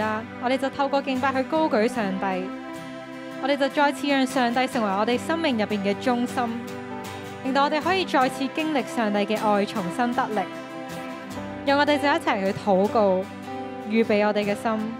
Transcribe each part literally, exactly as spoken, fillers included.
啦，我哋就透過敬拜去高舉上帝，我哋就再次讓上帝成為我哋生命入邊嘅中心，令到我哋可以再次經歷上帝嘅愛，重新得力。讓我哋就一齊去禱告，預備我哋嘅心。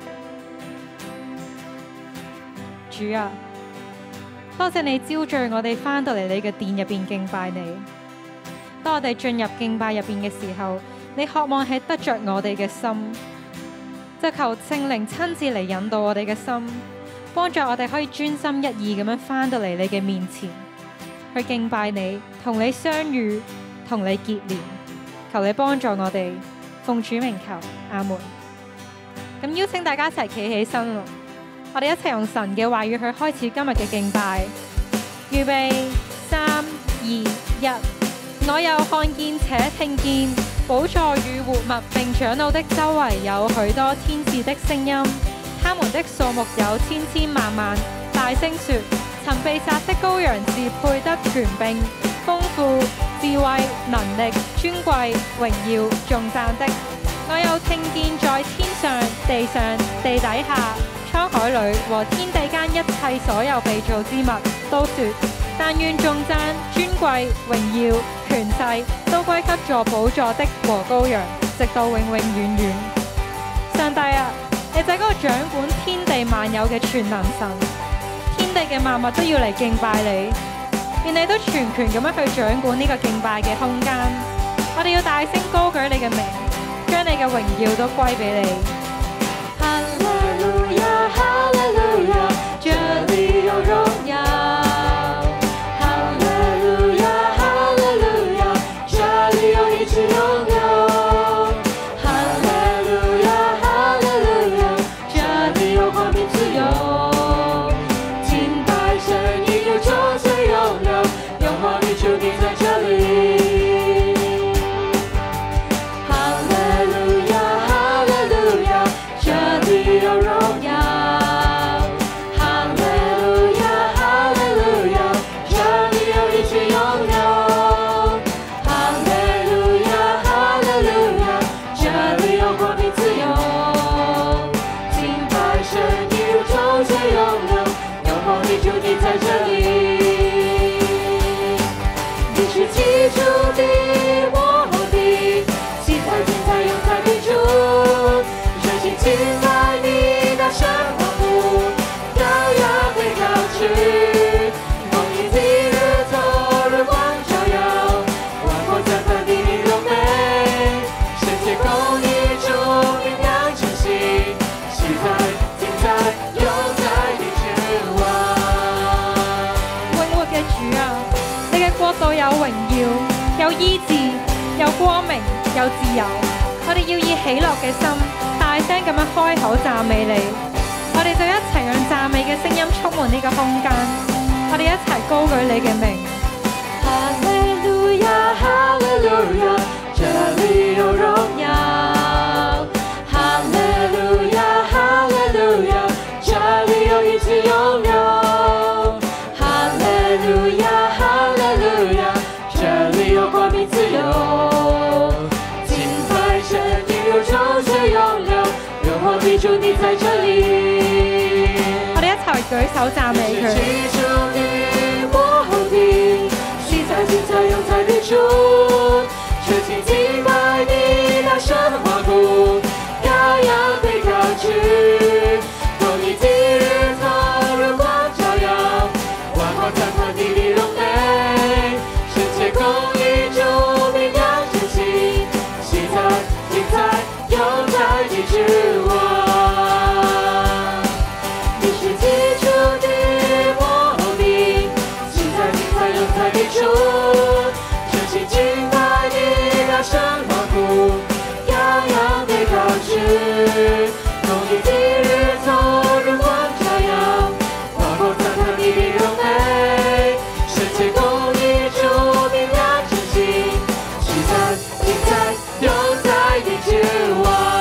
主啊，多謝你招聚我哋翻到嚟你嘅殿入邊敬拜你。當我哋進入敬拜入邊嘅時候，你渴望係得着我哋嘅心，就求聖靈親自嚟引導我哋嘅心，幫助我哋可以專心一意咁樣翻到嚟你嘅面前，去敬拜你，同你相遇，同你結連。求你幫助我哋，奉主名求，阿門。咁邀請大家一齊企起身咯，我哋一齊用神嘅話語去開始今日嘅敬拜。預備，三、二、一。我又看見且聽見寶座與活物並長老的周圍有許多天使的聲音，他們的數目有千千萬萬，大聲說：曾被殺的羔羊是配得權柄、豐富、智慧、能力、尊貴、榮耀、頌讚的。我又聽見在天上、地上、地底下、滄海裏和天地間一切所有被造之物都說：但願頌讚、尊貴、榮耀、權勢都歸給坐寶座的和羔羊，直到永永遠遠。上帝啊，你就係嗰個掌管天地萬有嘅全能神，天地嘅萬物都要嚟敬拜你，願你都全權咁樣去掌管呢個敬拜嘅空間。我哋要大聲高舉你嘅名，將你嘅榮耀都歸俾你。哈利路亞，哈利路亞，這裡有榮耀。只擁有哈利路亞，哈利路亞，這裡有光明自由，敬拜神應有眾水湧流，榮華與主你在這裡。哈利路亞，哈利路亞，這裡有榮耀。哈利路亞，哈利路亞，這裡有一切擁有。就你在這裡，你是基督的我的，現在現在永在的主，熱心敬拜你大聲歡呼，羔羊被高舉，公義的日頭日光照耀，萬國讚嘆你的榮美，聖潔公義主名揚稱頌，現在現在永在的君王。主啊，你嘅國度有榮耀，有醫治，有光明，有自由。我哋要以喜樂嘅心，大聲咁樣開口讚美你。我哋就一齊讓讚美嘅聲音充滿呢個空間。我哋一齊高舉你嘅名。哈利路亞，哈利路亞，這裡有榮耀。哈利路亞，哈利路亞，這裡有一切擁有。哈利路亞，哈利路亞，這裡有光明自由，敬拜神應有眾水湧流，榮華與主你在這裡。我哋一齊舉手讚美佢。你是基督的我的，現在現在永在的主，全心敬拜你大聲歡呼，羔羊被高舉，公義的日頭日光照耀，萬國讚嘆你的榮美，聖潔公義主名揚稱頌，現在現在永在的君王。你是基督的我的，現在現在永在的主，全心敬拜你大聲歡呼，羔羊被高舉，公義的日頭日光照耀，萬國讚嘆你的榮美，聖潔公義主名揚稱頌，現在現在永在的君王。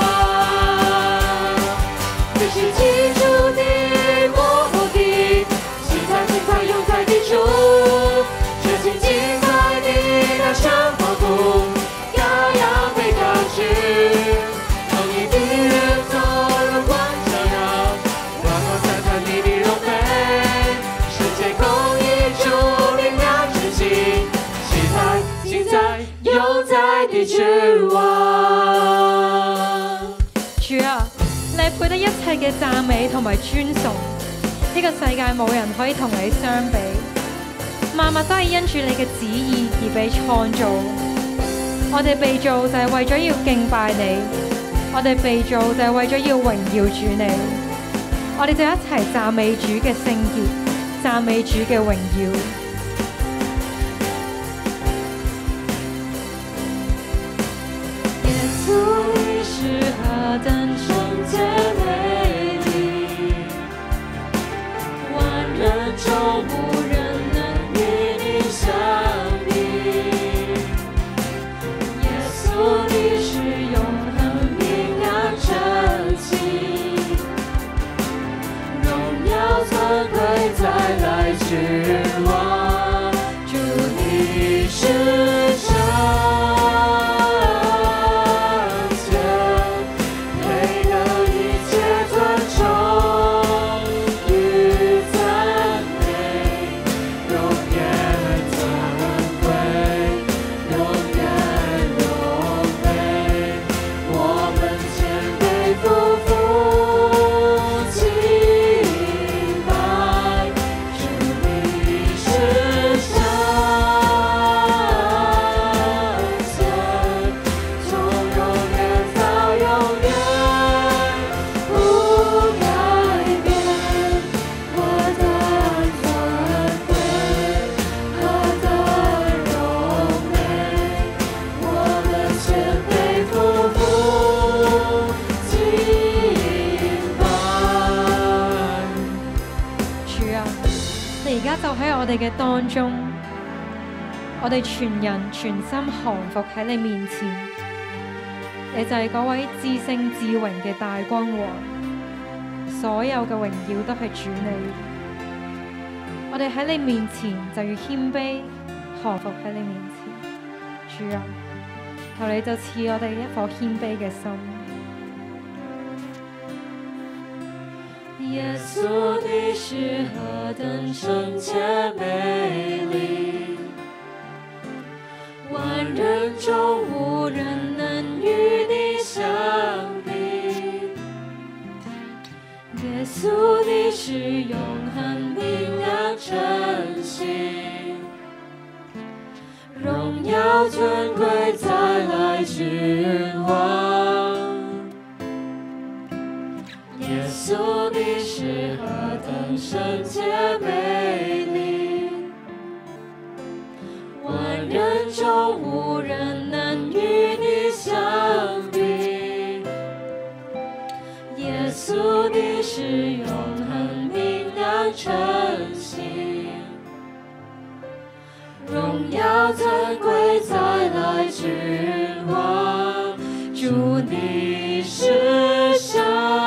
你是基督的我的，現在現在永在的主，全心敬拜你大聲歡呼，羔羊被高舉，公義的日頭日光照是王。 主啊，你配得一切嘅讚美同埋尊崇，呢、這個世界冇人可以同你相比。萬物都係因住你嘅旨意而被創造，我哋被造就係為咗要敬拜你，我哋被造就係為咗要榮耀主你，我哋就一齊讚美主嘅聖潔，讚美主嘅榮耀。 耶穌，你是何等聖潔美麗，萬人中無人能與你相比。耶穌，你是永恆明亮真情，榮耀尊貴再來君王，主你是神。 我哋嘅當中，我哋全人全心降服喺你面前，你就係嗰位至聖至榮嘅大君王，所有嘅榮耀都係主你。我哋喺你面前就要謙卑降服喺你面前，主啊，求你就賜我哋一顆謙卑嘅心。 耶穌，你是何等聖潔美麗，萬人中無人能與你相比。耶穌，你是永恆明亮真情，榮耀尊貴再來君王。耶穌，你是何等聖潔美麗，萬人中無人能與你相比。耶穌，你是永恆明亮真情，榮耀尊貴再來君王，主你是神。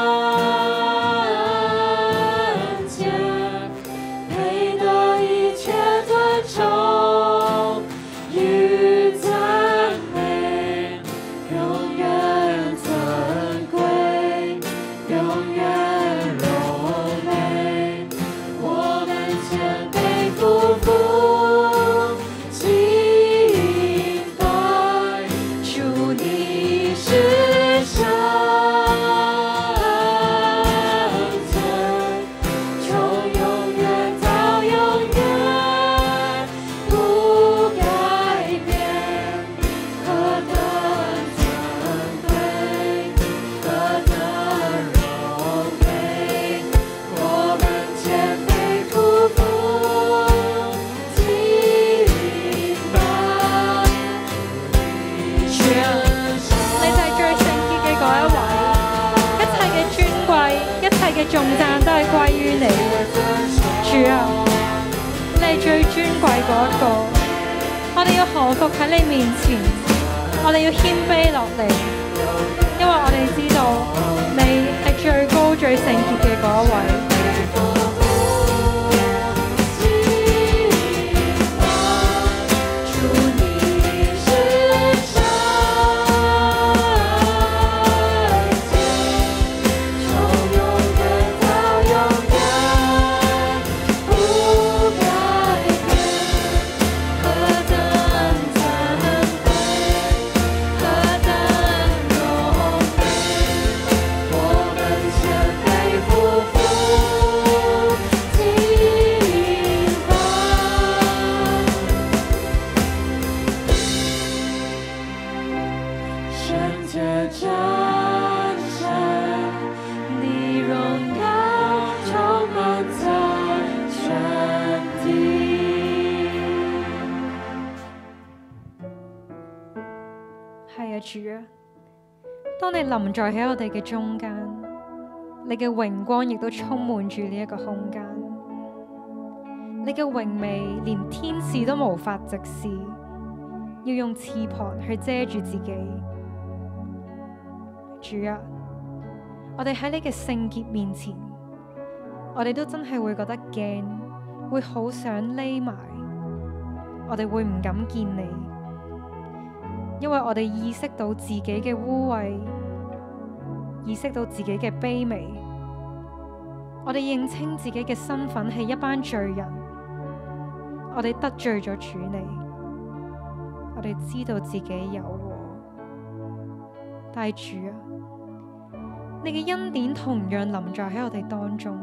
頌讚都係歸於你，主啊，你係最尊貴嗰一個，我哋要降服喺你面前，我哋要謙卑落嚟，因為我哋知道你係最高最聖潔嘅嗰一位。何主啊，當你臨在喺我哋嘅中間，你嘅榮光亦都充滿住呢一個空間，你嘅榮美連天使都無法直視，要用翅膀去遮住自己。主啊，我哋喺你嘅聖潔面前，我哋都真係會覺得驚，會好想匿埋，我哋會唔敢見你，因為我哋意識到自己嘅污穢，意識到自己嘅卑微，我哋認清自己嘅身份係一班罪人，我哋得罪咗主你，我哋知道自己有禍，但係主啊，你嘅恩典同樣臨在喺我哋當中，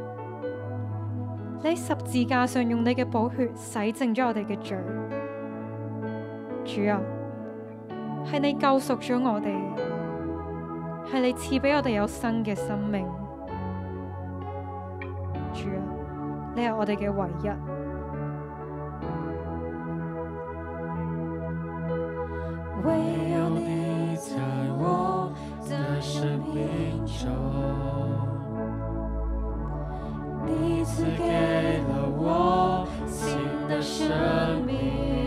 你喺十字架上用你嘅寶血洗淨咗我哋嘅罪，主啊，係你救贖咗我哋，係你賜俾我哋有新嘅生命，主啊，你係我哋嘅唯一。 唯有你在我的生命中，你赐給了我新的生命，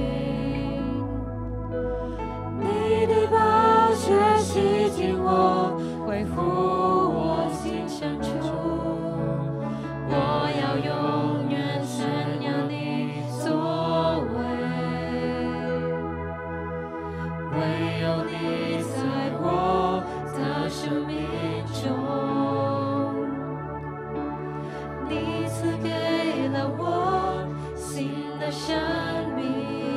你的寶血洗淨我，恢復我心深處，我要永遠宣揚你作為。唯有你在我的生命中，你賜給了我新的生命，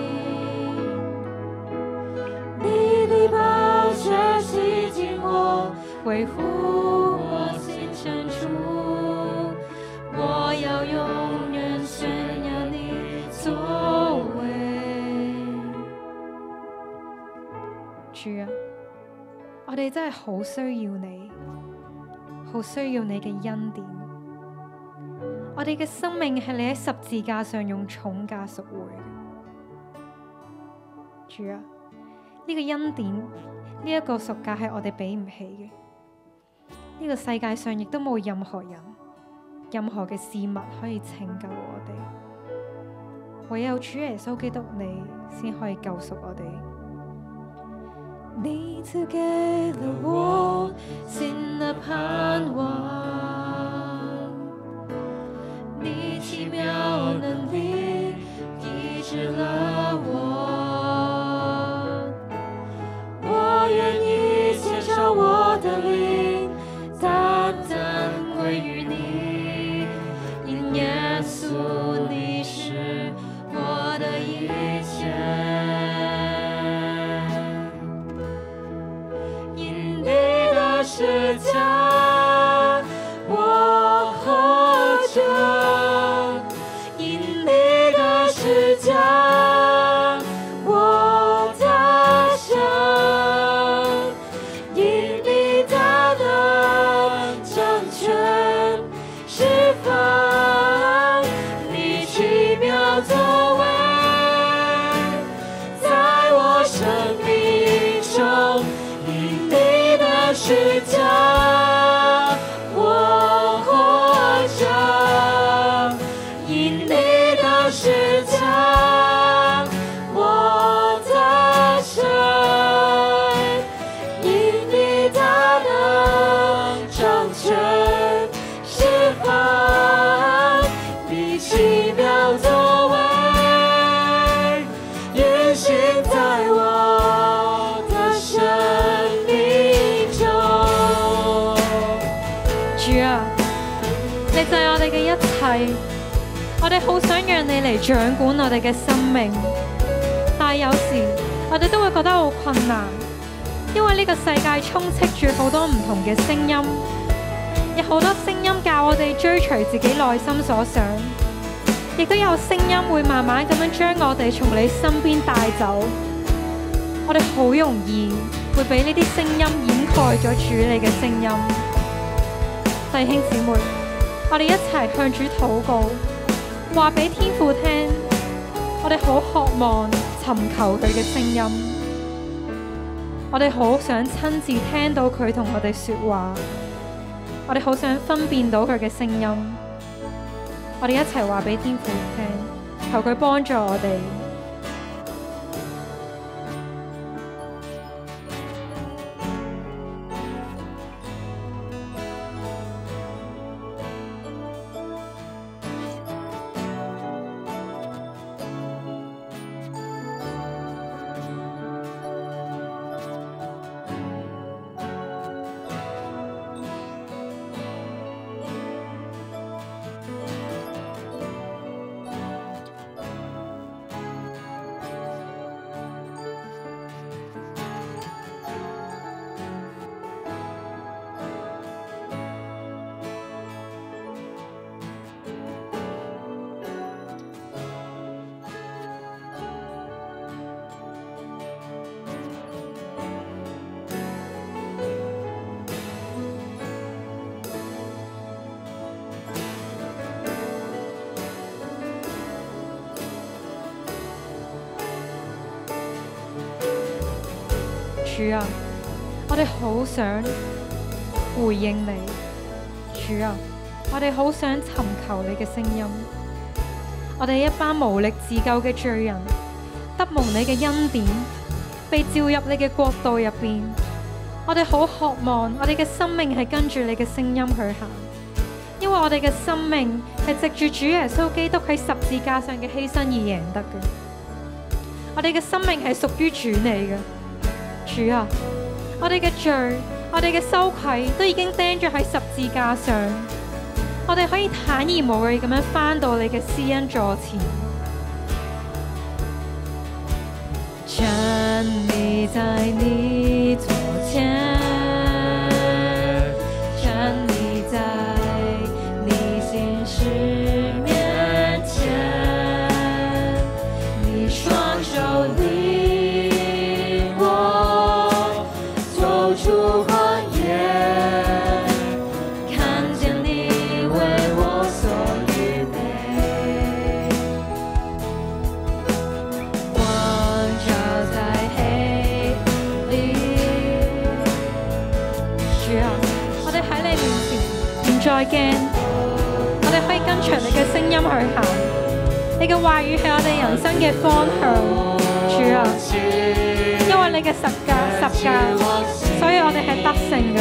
你的寶血洗淨我，恢復我心深處，我要永遠宣揚你作為。 主啊，我哋真係好需要你，好需要你嘅恩典。我哋嘅生命係你喺十字架上用重價贖回嘅。主啊，呢個恩典，呢一個贖價係我哋俾唔起嘅。呢個世界上亦都冇任何人、任何嘅事物可以拯救我哋，唯有主耶穌基督你先可以救贖我哋。 你賜給了我新的盼望，你奇妙能力醫治了我，我願意獻上我的靈，單單歸於你，因耶穌你是我的一切。十架我活着，因你的十架我他生，因你大能掌權釋放，你奇妙作為在我生命中，因你的十架我活着，因你的十架我他生，因你大能掌權釋放，你奇妙作為運行在我的生命中。 主啊，你就係我哋嘅一切，我哋好想讓你嚟掌管我哋嘅生命，但係有時我哋都會覺得好困難，因為呢個世界充斥住好多唔同嘅聲音，有好多聲音教我哋追隨自己內心所想，亦都有聲音會慢慢咁樣將我哋從你身邊帶走，我哋好容易會俾呢啲聲音掩蓋咗主你嘅聲音。弟兄姊妹，我哋一齊向主禱告，話俾天父聽，我哋好渴望尋求佢嘅聲音。 我哋好想親自聽到佢同我哋說話，我哋好想分辨到佢嘅聲音。我哋一齊話俾天父聽，求佢幫助我哋。主啊，我哋好想回應你。主啊，我哋好想尋求你嘅聲音。我哋一班無力自救嘅罪人，得蒙你嘅恩典，被召入你嘅國度入邊。我哋好渴望，我哋嘅生命係跟住你嘅聲音去行，因為我哋嘅生命係藉住主耶穌基督喺十字架上嘅犧牲而贏得嘅。我哋嘅生命係屬於主你嘅。主啊，我哋嘅罪，我哋嘅羞愧都已經釘咗喺十字架上，我哋可以坦然無懼咁樣返到你嘅施恩座前。 站立在你座前，站立在你心事面前，你双手领我走出荒野，看见你为我所预备，光照在黑里。 主啊，我哋喺你面前唔再驚，我哋可以跟隨你嘅聲音去行。你嘅話語係我哋人生嘅方向。主啊，因為你嘅十架十架，所以我哋係得勝嘅。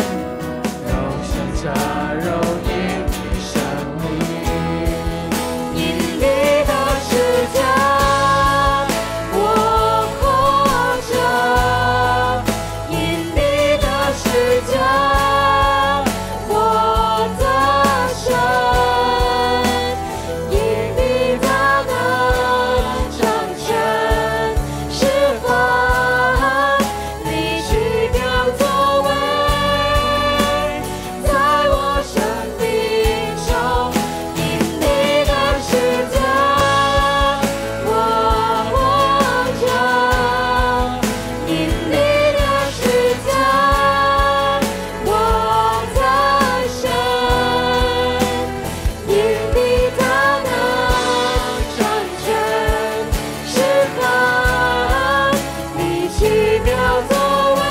因你的十架我活着，因你的十架我得胜，因你的能掌权释放，你奇妙作为在我生命中，因你的十架我活着，因你的十架我得胜，因你的能掌权释放，你奇妙作为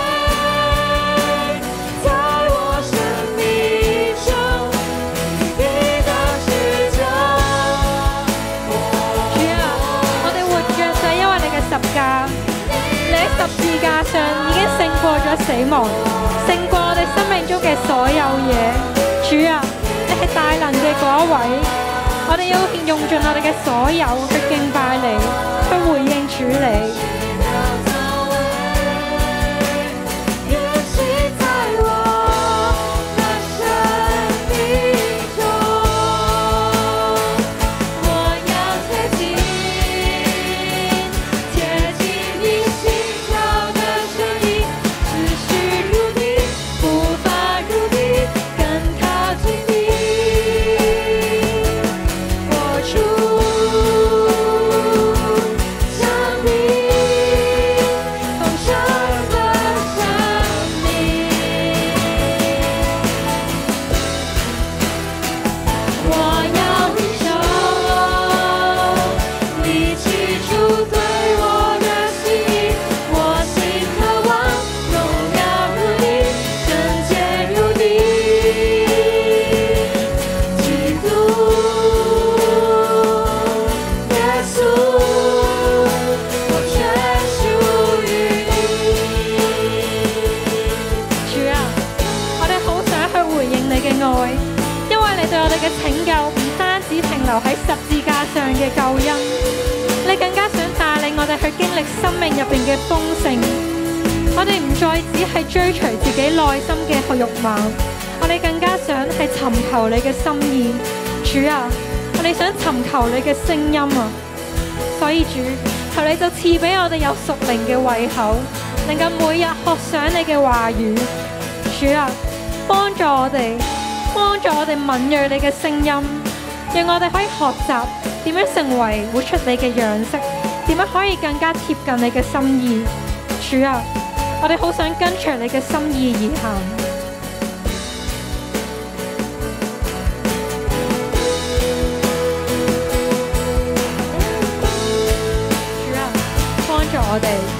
在我生命中，因你的十架主啊，我哋活着就係因為你嘅十架，你喺十字架上已經勝過咗死亡，勝過我哋生命中嘅所有嘢。主啊，你係大能嘅嗰一位，我哋要用盡我哋嘅所有去敬拜你，去回應主你。 運行在我的生命中，我要貼近，貼近你心跳的聲音，思緒如你，步伐如你，更靠近你，活出像你。 你對我哋嘅拯救唔單止停留喺十字架上嘅救恩，你更加想帶領我哋去經歷生命入邊嘅豐盛。我哋唔再只係追隨自己內心嘅慾望，我哋更加想係尋求你嘅心意。主啊，我哋想尋求你嘅聲音啊！所以主，求你就賜俾我哋有屬靈嘅胃口，能夠每日學想你嘅話語。主啊，幫助我哋，幫助我哋敏銳你嘅聲音，讓我哋可以學習點樣成為活出你嘅樣式，點樣可以更加貼近你嘅心意。主啊，我哋好想跟隨你嘅心意而行。主啊，幫助我哋。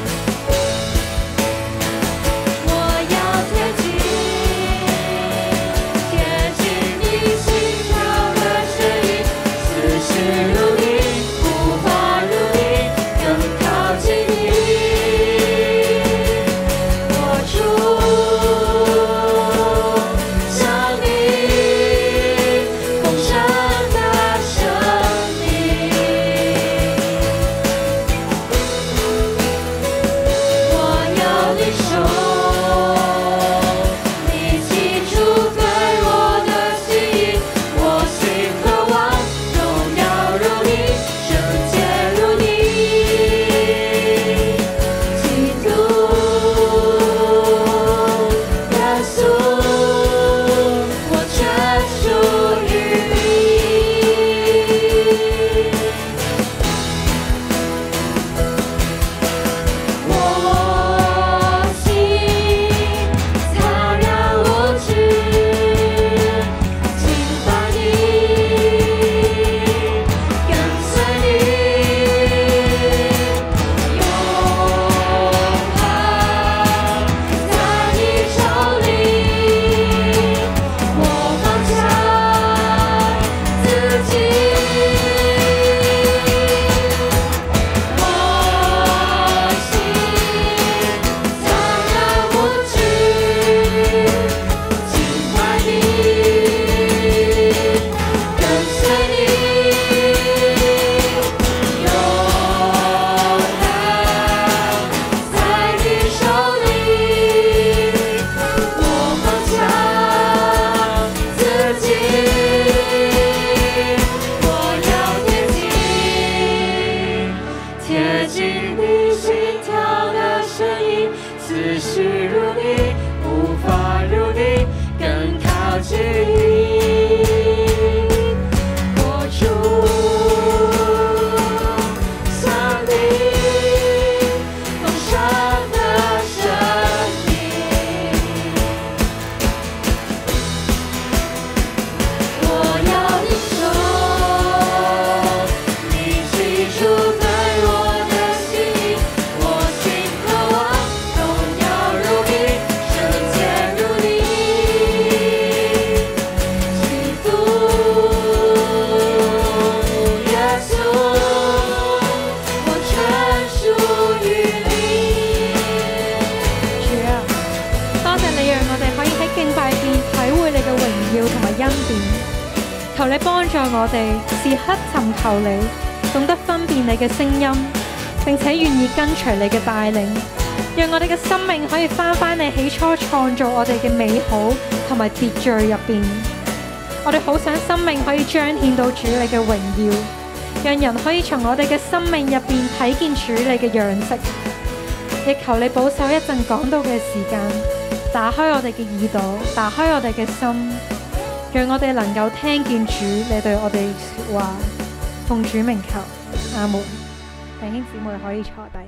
求你幫助我哋時刻尋求你，懂得分辨你嘅聲音，並且願意跟隨你嘅帶領，讓我哋嘅生命可以翻返你起初創造我哋嘅美好同埋秩序入邊。我哋好想生命可以彰顯到主你嘅榮耀，讓人可以從我哋嘅生命入邊睇見主你嘅樣式。亦求你保守一陣講道嘅時間，打開我哋嘅耳朵，打開我哋嘅心，讓我哋能夠聽見主你對我哋說話。奉主名求，阿門。弟兄姊妹可以坐低。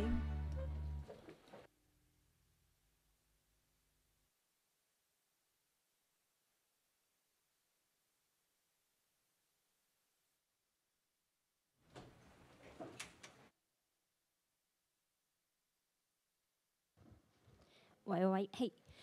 喂喂，嘿，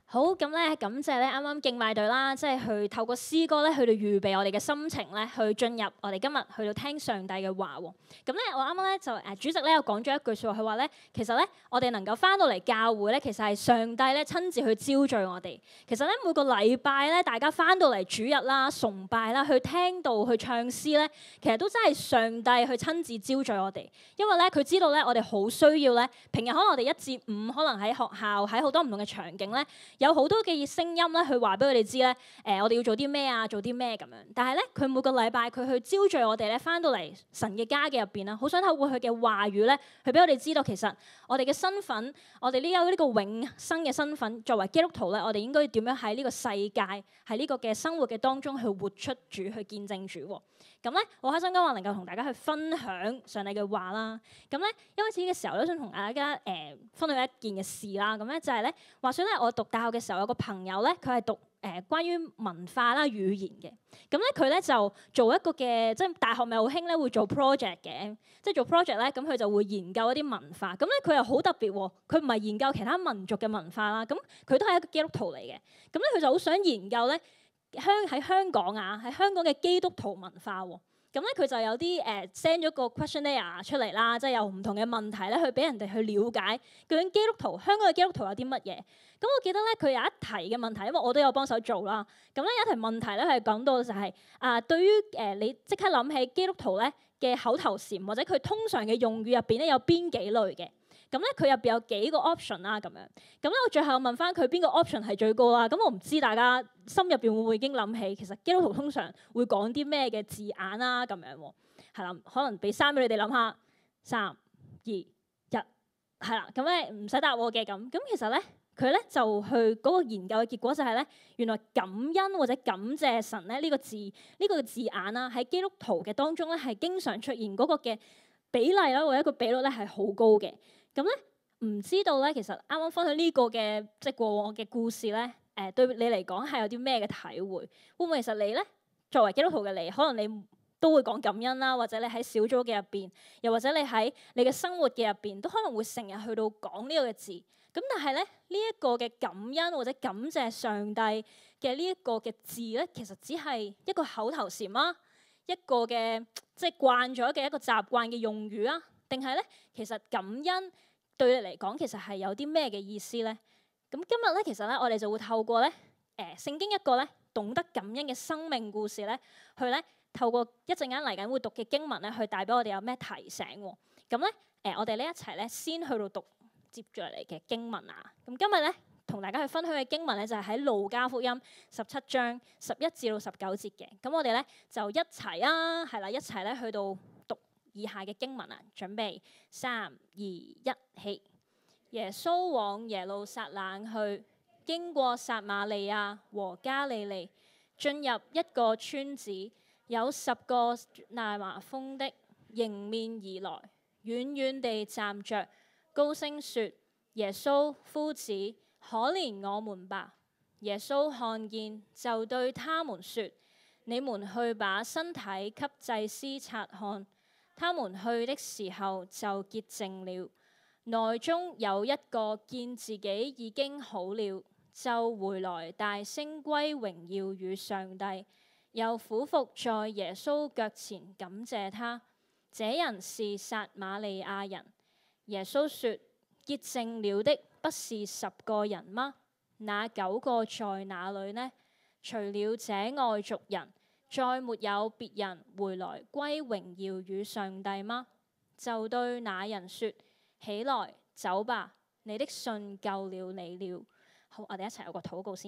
好，咁咧感謝咧啱啱敬拜隊啦，即係去透過詩歌咧去到預備我哋嘅心情咧，去進入我哋今日去到聽上帝嘅話喎。咁咧我啱啱咧就誒主席咧有講咗一句説話，佢話咧其實咧我哋能夠翻到嚟教會咧，其實係上帝咧親自去招聚我哋。其實咧每個禮拜咧，大家翻到嚟主日啦、崇拜啦、去聽道、去唱詩咧，其實都真係上帝去親自招聚我哋。因為咧佢知道咧我哋好需要咧，平日可能我哋一至五可能喺學校喺好多唔同嘅場景咧。有好多嘅聲音咧，去話俾佢哋知咧，誒、呃，我哋要做啲咩啊，做啲咩咁樣。但係咧，佢每個禮拜佢去招聚我哋咧，翻到嚟神嘅家嘅入邊啦，好想透過佢嘅話語咧，去俾我哋知道其實我哋嘅身份，我哋呢有呢個永生嘅身份，作為基督徒咧，我哋應該點樣喺呢個世界，喺呢個嘅生活嘅當中去活出主，去見證主喎。咁咧，我開心今日能夠同大家去分享上帝嘅話啦。咁咧，一開始嘅時候都想同大家誒、呃、分享一件嘅事啦。咁咧就係咧，話說咧，我讀大學嘅時候有個朋友咧，佢係讀誒、呃、關於文化啦、語言嘅。咁咧佢咧就做一個嘅，即係大學咪好興咧會做 project 嘅，即係做 project 咧，咁佢就會研究一啲文化。咁咧佢又好特別喎，佢唔係研究其他民族嘅文化啦，咁佢都係一個基督徒嚟嘅。咁咧佢就好想研究咧。香喺香港啊，喺香港嘅基督徒文化喎，咁咧佢就有啲誒 send 咗個 questionnaire 出嚟啦，即係有唔同嘅問題咧，去俾人哋去了解究竟基督徒香港嘅基督徒有啲乜嘢。咁我記得咧佢有一題嘅問題，因為我都有幫手做啦。咁咧有一題問題咧係講到就係、是、啊，對於誒、呃、你即刻諗起基督徒咧嘅口頭禪或者佢通常嘅用語入邊咧有邊幾類嘅？咁咧佢入邊有幾個 option 啦，咁樣。咁咧我最後問翻佢邊個 option 係最高啦。咁我唔知大家心入邊會唔會已經諗起，其實基督徒通常會講啲咩嘅字眼啦，咁樣喎。係啦，可能俾三俾你哋諗下，三、二、一，係啦。咁咧唔使答我嘅咁。咁其實咧佢咧就去嗰個研究嘅結果就係咧，原來感恩或者感謝神咧呢個字呢、呢個字眼啦，喺基督徒嘅當中咧係經常出現嗰個嘅比例啦，或者個比率咧係好高嘅。咁咧唔知道咧，其實啱啱分享呢個嘅即係過往嘅故事咧，誒、呃、對你嚟講係有啲咩嘅體會？會唔會其實你咧作為基督徒嘅你，可能你都會講感恩啦，或者你喺小組嘅入邊，又或者你喺你嘅生活嘅入邊，都可能會成日去到講呢個嘅字。咁但係咧呢一、這個嘅感恩或者感謝上帝嘅呢一個嘅字咧，其實只係一個口頭禪啦，一個嘅即係慣咗嘅一個習慣嘅用語啊。定係咧，其實感恩對你嚟講，其實係有啲咩嘅意思咧？咁今日咧，其實咧，我哋就會透過咧，誒、呃、聖經一個咧懂得感恩嘅生命故事咧，去咧透過一陣間嚟緊會讀嘅經文咧，去帶俾我哋有咩提醒喎？咁咧，誒、呃、我哋呢一齊咧先去到讀接住嚟嘅經文啊！咁今日咧同大家去分享嘅經文咧，就係喺路加福音十七章十一至到十九節嘅。咁我哋咧就一齊啊，係啦，一齊咧去到以下嘅經文啊，準備三二一起。耶穌往耶路撒冷去，經過撒瑪利亞和加利利，進入一個村子，有十個癩痲瘋的迎面而來，遠遠地站着，高聲說：耶穌夫子，可憐我們吧！耶穌看見，就對他們說：你們去把身體給祭司察看。他們去的時候就潔淨了，內中有一個見自己已經好了，就回來大聲歸榮耀與上帝，又俯伏在耶穌腳前感謝他。這人是撒瑪利亞人。耶穌說：潔淨了的不是十個人嗎？那九個在哪裏呢？除了這外族人，再沒有別人回來歸榮耀與上帝嗎？就對那人說：起來，走吧，你的信救了你了。好，我哋一齊有個禱告先。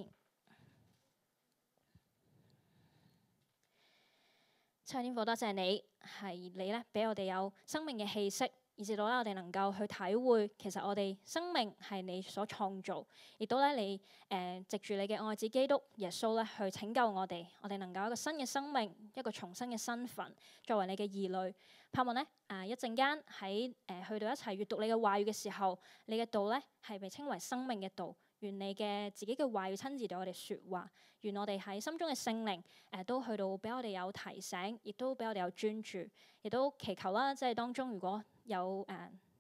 天父，多謝你，係你咧俾我哋有生命嘅氣息，以至到咧我哋能夠去體會，其實我哋生命係你所創造，亦都咧你誒、呃、藉住你嘅愛子基督耶穌咧去拯救我哋，我哋能夠有一個新嘅生命，一個重新嘅身份，作為你嘅兒女。盼望咧啊一陣間喺誒去到一齊閱讀你嘅話語嘅時候，你嘅道咧係被稱為生命嘅道。願你嘅自己嘅話語親自對我哋說話，願我哋喺心中嘅聖靈誒、呃、都去到俾我哋有提醒，亦都俾我哋有專注，亦都祈求啦。即係當中如果有誒、呃、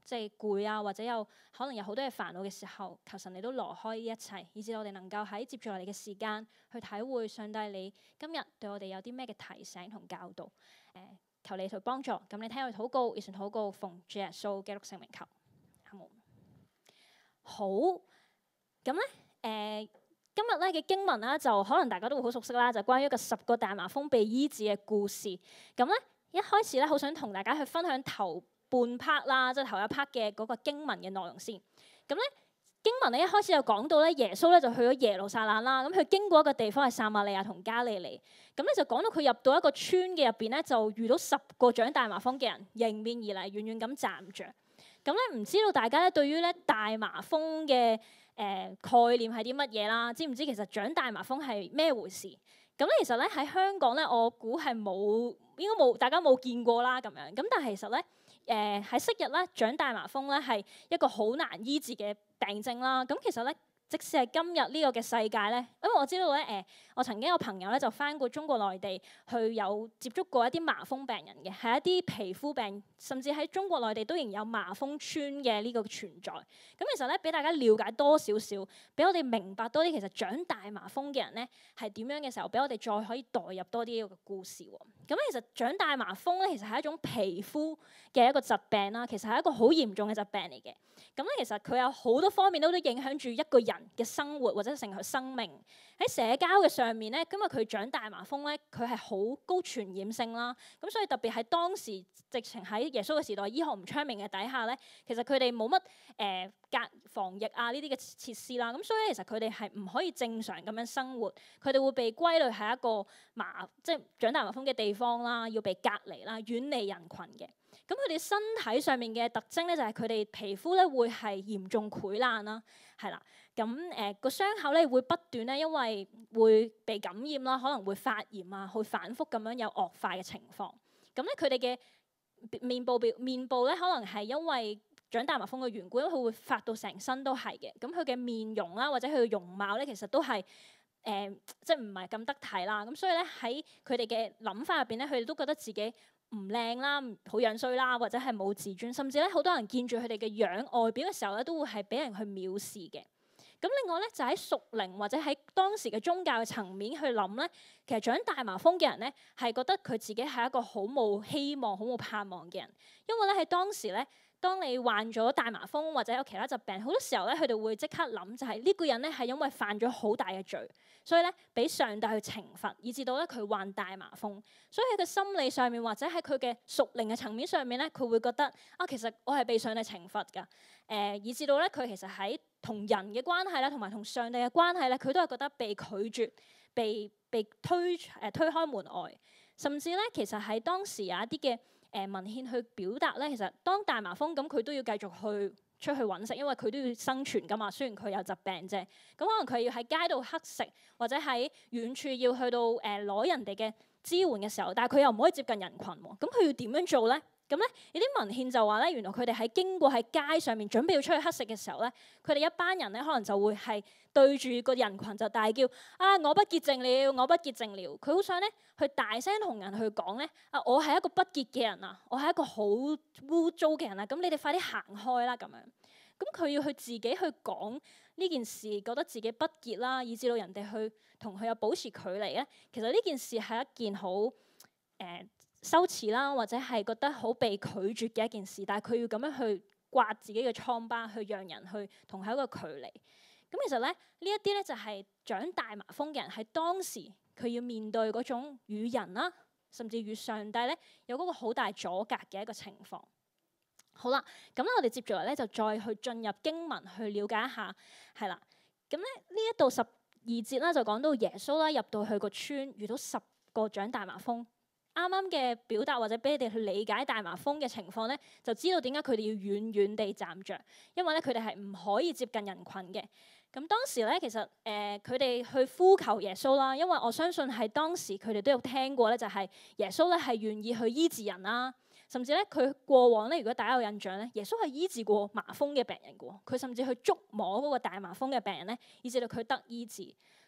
即係攰啊，或者有可能有好多嘢煩惱嘅時候，求神你都挪開呢一切，以至我哋能夠喺接住落嚟嘅時間去體會上帝你今日對我哋有啲咩嘅提醒同教導。誒、呃，求你去幫助。咁你聽我禱告，以上禱告奉主耶穌基督聖名求。阿門。好，咁咧誒，今日咧嘅經文啦，就可能大家都會好熟悉啦，就關於一個十個大麻風被醫治嘅故事。咁咧一開始咧，好想同大家去分享頭半 part 啦，即係頭一 part 嘅嗰個經文嘅內容先。咁咧經文咧一開始就講到咧，耶穌咧就去咗耶路撒冷啦。咁佢經過一個地方係撒瑪利亞同加利利。咁咧就講到佢入到一個村嘅入邊咧，就遇到十個長大麻風嘅人迎面而嚟，遠遠咁站着。咁咧唔知道大家咧對於咧大麻風嘅誒、呃、概念係啲乜嘢啦？知唔知其實長大麻風係咩回事？咁咧其實咧喺香港咧，我估係冇，應該冇，大家冇見過啦咁樣。咁但係其實咧誒喺昔日咧長大麻風咧係一個好難醫治嘅病症啦。咁其實咧，即使係今日呢個嘅世界咧，因為我知道咧誒、呃，我曾經有朋友咧就返過中國內地，去有接觸過一啲麻風病人嘅，係一啲皮膚病，甚至喺中國內地都仍有麻風村嘅呢個存在。咁其實咧，俾大家了解多少少，俾我哋明白多啲，其實長大麻風嘅人咧係點樣嘅時候，俾我哋再可以代入多啲呢個故事喎。咁其實長大麻風咧，其實係一種皮膚嘅一個疾病啦，其實係一個好嚴重嘅疾病嚟嘅。咁咧，其實佢有好多方面都都影響住一個人嘅生活或者成佢生命。喺社交嘅上面咧，因為佢長大麻風咧，佢係好高傳染性啦。咁所以特別係當時直情喺耶穌嘅時代，醫學唔昌明嘅底下咧，其實佢哋冇乜誒隔防疫啊呢啲嘅設施啦。咁所以其實佢哋係唔可以正常咁樣生活，佢哋會被歸類喺一個麻即係長大麻風嘅地方啦，要被隔離啦，遠離人群嘅。咁佢哋身體上面嘅特徵咧，就係佢哋皮膚咧會係嚴重潰爛啦，係啦。咁誒個傷口咧會不斷咧，因為會被感染啦，可能會發炎啊，會反覆咁樣有惡化嘅情況。咁咧佢哋嘅面部表面部咧，可能係因為長大麻風嘅緣故，因為佢會發到成身都係嘅。咁佢嘅面容啦，或者佢嘅容貌咧，其實都係誒、呃、即係唔係咁得體啦。咁所以咧喺佢哋嘅諗法入邊咧，佢哋都覺得自己唔靚啦，好樣衰啦，或者係冇自尊，甚至咧好多人見住佢哋嘅樣外表嘅時候咧，都會係俾人去藐視嘅。咁另外咧就喺屬靈或者喺當時嘅宗教嘅層面去諗咧，其實長大麻風嘅人咧係覺得佢自己係一個好冇希望、好冇盼望嘅人，因為咧喺當時咧，當你患咗大麻風或者有其他疾病，好多時候咧佢哋會即刻諗就係呢個人咧係因為犯咗好大嘅罪，所以咧俾上帝去懲罰，以至到咧佢患大麻風。所以喺佢心理上面或者喺佢嘅屬靈嘅層面上面咧，佢會覺得啊，其實我係被上帝懲罰㗎。誒、呃，以至到咧佢其實喺同人嘅關係咧，同埋同上帝嘅關係咧，佢都係覺得被拒絕、被被推誒、呃、推開門外，甚至咧其實喺當時有一啲嘅誒文獻去表達咧，其實當大麻風咁，佢都要繼續去出去揾食，因為佢都要生存噶嘛。雖然佢有疾病啫，咁可能佢要喺街度乞食，或者喺遠處要去到誒攞、呃、人哋嘅支援嘅時候，但係佢又唔可以接近人群喎。咁佢要點樣做咧？咁咧有啲文獻就話咧，原來佢哋喺經過喺街上面準備要出去乞食嘅時候咧，佢哋一班人咧可能就會係對住個人群就大叫啊，我不潔淨了，我不潔淨了。佢好想咧去大聲同人去講咧啊，我係一個不潔嘅人啊，我係一個好污糟嘅人啊，咁你哋快啲行開啦咁樣。咁佢要去自己去講呢件事，覺得自己不潔啦，以至到人哋去同佢有保持距離咧。其實呢件事係一件好誒、呃羞恥啦，或者係覺得好被拒絕嘅一件事，但係佢要咁樣去刮自己嘅瘡疤，去讓人去同佢一個距離。咁其實咧，呢一啲咧就係長大麻風嘅人喺當時佢要面對嗰種與人啦，甚至與上帝咧有嗰個好大阻隔嘅一個情況。好啦，咁咧我哋接住嚟咧就再去進入經文去了解一下，係啦。咁咧呢一度十二節啦就講到耶穌啦入到去個村，遇到十個長大麻風。啱啱嘅表達或者俾你哋去理解大麻風嘅情況咧，就知道點解佢哋要遠遠地站着，因為咧佢哋係唔可以接近人群嘅。咁當時咧，其實誒佢哋去呼求耶穌啦，因為我相信係當時佢哋都有聽過咧，就係耶穌咧係願意去醫治人啦。甚至咧佢過往咧，如果大家有印象咧，耶穌係醫治過麻風嘅病人嘅喎，佢甚至去觸摸嗰個大麻風嘅病人咧，以至到佢得醫治。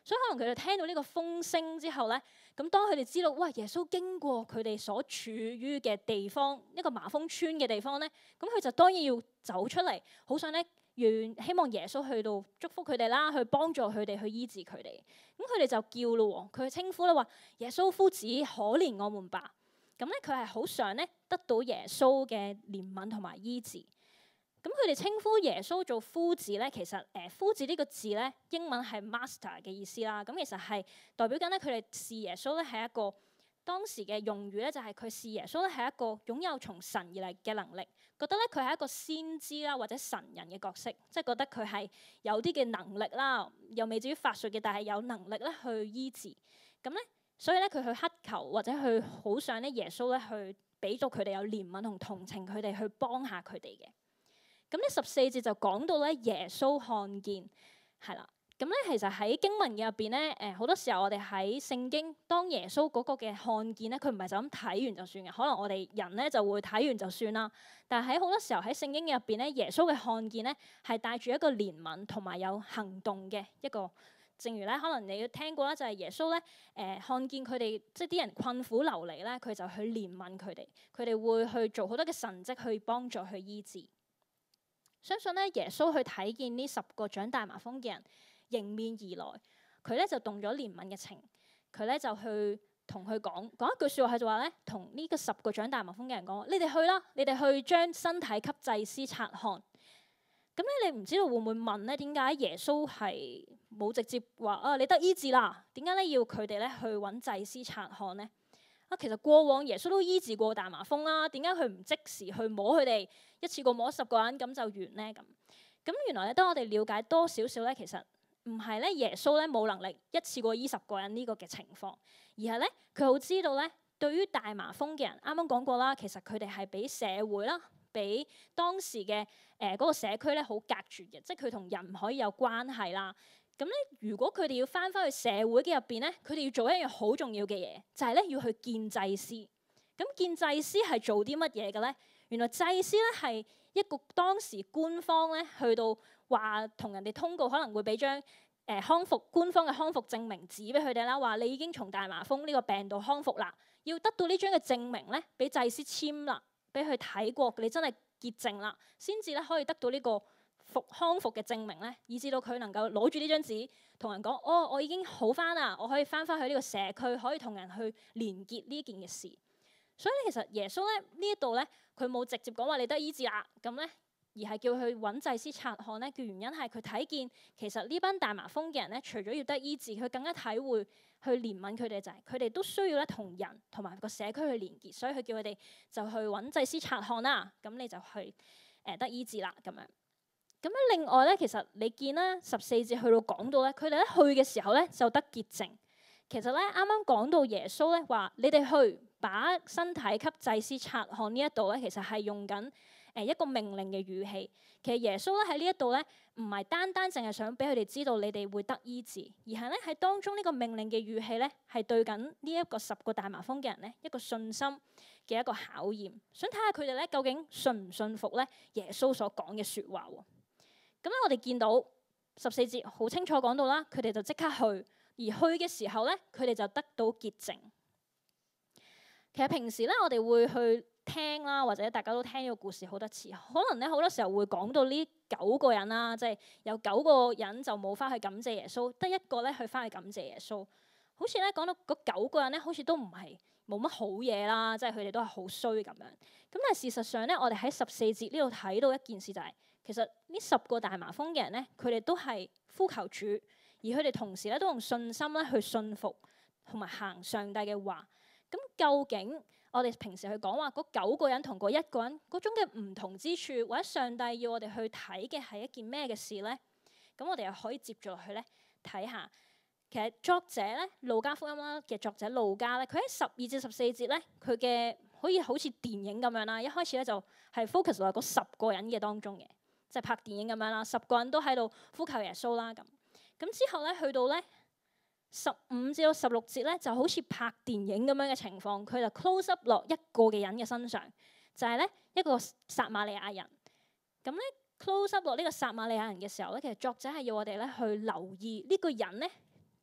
所以可能佢哋聽到呢個風聲之後咧，咁當佢哋知道哇耶穌經過佢哋所處於嘅地方，一個麻風村嘅地方咧，咁佢就當然要走出嚟，好想咧願希望耶穌去到祝福佢哋啦，去幫助佢哋，去醫治佢哋。咁佢哋就叫咯，佢稱呼咧話耶穌夫子可憐我們吧。咁咧佢係好想咧得到耶穌嘅憐憫同埋醫治。咁佢哋稱呼耶穌做夫子咧，其實誒、呃、夫子呢個字咧英文係 master 嘅意思啦。咁其實係代表緊咧佢哋視耶穌咧係一個當時嘅用語咧，就係佢視耶穌咧係一個擁有從神而嚟嘅能力，覺得咧佢係一個先知啦或者神人嘅角色，即係覺得佢係有啲嘅能力啦，又未至於法術嘅，但係有能力咧去醫治。咁咧。所以咧，佢去乞求或者去好想咧，耶穌咧去俾到佢哋有憐憫同同情，佢哋去幫下佢哋嘅。咁呢十四節就講到咧，耶穌看見係啦。咁咧其實喺經文嘅入邊咧，誒好多時候我哋喺聖經當耶穌嗰個嘅看見咧，佢唔係就咁睇完就算嘅。可能我哋人咧就會睇完就算啦。但係喺好多時候喺聖經嘅入邊咧，耶穌嘅看見咧係帶住一個憐憫同埋有行動嘅一個。正如咧，可能你聽過啦，就係耶穌咧，誒、呃、看見佢哋即係啲人困苦流離咧，佢就去憐憫佢哋，佢哋會去做好多嘅神蹟去幫助去醫治。相信咧，耶穌去睇見呢十個長大麻風嘅人迎面而來，佢咧就動咗憐憫嘅情，佢咧就去同佢講講一句説話，係就話咧，同呢個十個長大麻風嘅人講：你哋去啦，你哋去將身體給祭司察看。咁咧，你唔知道會唔會問咧？點解耶穌係冇直接話啊？你得醫治啦？點解咧要佢哋咧去揾祭司察看咧？啊，其實過往耶穌都醫治過大麻風啦。點解佢唔即時去摸佢哋一次過摸十個人咁就完咧？咁咁原來咧，當我哋了解多少少咧，其實唔係咧耶穌咧冇能力一次過醫十個人呢個嘅情況，而係咧佢好知道咧，對於大麻風嘅人，啱啱講過啦，其實佢哋係俾社會啦。俾當時嘅誒嗰個社區咧好隔絕嘅，即係佢同人唔可以有關係啦。咁咧，如果佢哋要翻返去社會嘅入邊咧，佢哋要做一樣好重要嘅嘢，就係咧要去見祭司。咁見祭司係做啲乜嘢嘅咧？原來祭司咧係一個當時官方咧去到話同人哋通告，可能會俾張誒康復官方嘅康復證明紙俾佢哋啦，話你已經從大麻風呢個病度康復啦，要得到呢張嘅證明咧，俾祭司簽啦。俾佢睇過，你真係潔淨啦，先至咧可以得到呢個復康復嘅證明咧，以至到佢能夠攞住呢張紙同人講：哦，我已經好翻啦，我可以翻返去呢個社區，可以同人去連結呢件嘅事。所以其實耶穌咧呢一度咧，佢冇直接講話你得醫治啦，咁咧，而係叫佢揾祭司察看咧嘅原因係佢睇見其實呢班大麻風嘅人咧，除咗要得醫治，佢更加體會。去憐憫佢哋就係佢哋都需要咧同人同埋個社區去連結，所以佢叫佢哋就去揾祭司察看啦。咁你就去誒、呃、得醫治啦咁樣。咁樣另外咧，其實你見啦十四節去到講到咧，佢哋咧去嘅時候咧就得潔淨。其實咧啱啱講到耶穌咧話你哋去把身體給祭司察看呢一度咧，其實係用緊誒一個命令嘅語氣。其實耶穌咧喺呢一度咧，唔係單單淨係想俾佢哋知道你哋會得醫治，而係咧喺當中呢個命令嘅語氣咧，係對緊呢一個十個大麻風嘅人咧一個信心嘅一個考驗，想睇下佢哋咧究竟信唔信服咧耶穌所講嘅説話喎。咁咧我哋見到十四節好清楚講到啦，佢哋就即刻去，而去嘅時候咧，佢哋就得到潔淨。其實平時咧我哋會去聽啦，或者大家都聽呢個故事好多次，可能咧好多時候會講到呢九個人啦，即係有九個人就冇翻去感謝耶穌，得一個咧去翻去感謝耶穌。好似咧講到嗰九個人咧，好似都唔係冇乜好嘢啦，即係佢哋都係好衰咁樣。咁但係事實上咧，我哋喺十四節呢度睇到一件事就係，其實呢十個大麻風嘅人咧，佢哋都係呼求主，而佢哋同時咧都用信心咧去信服同埋行上帝嘅話。咁究竟我哋平時去講話嗰九個人同嗰一個人嗰種嘅唔同之處，或者上帝要我哋去睇嘅係一件咩嘅事咧？咁我哋又可以接住落去咧睇下。其實作者咧路加福音啦嘅作者路加咧，佢喺十二至十四節咧，佢嘅可以好似電影咁樣啦。一開始咧就係 focus 喺嗰十個人嘅當中嘅，即係拍電影咁樣啦。十個人都喺度呼求耶穌啦咁。咁之後咧去到咧十五至到十六節咧，就好似拍電影咁樣嘅情況，佢就 close up 落一個嘅人嘅身上，就係咧一個撒瑪利亞人。咁咧 close up 落呢個撒瑪利亞人嘅時候咧，其實作者係要我哋咧去留意呢個人咧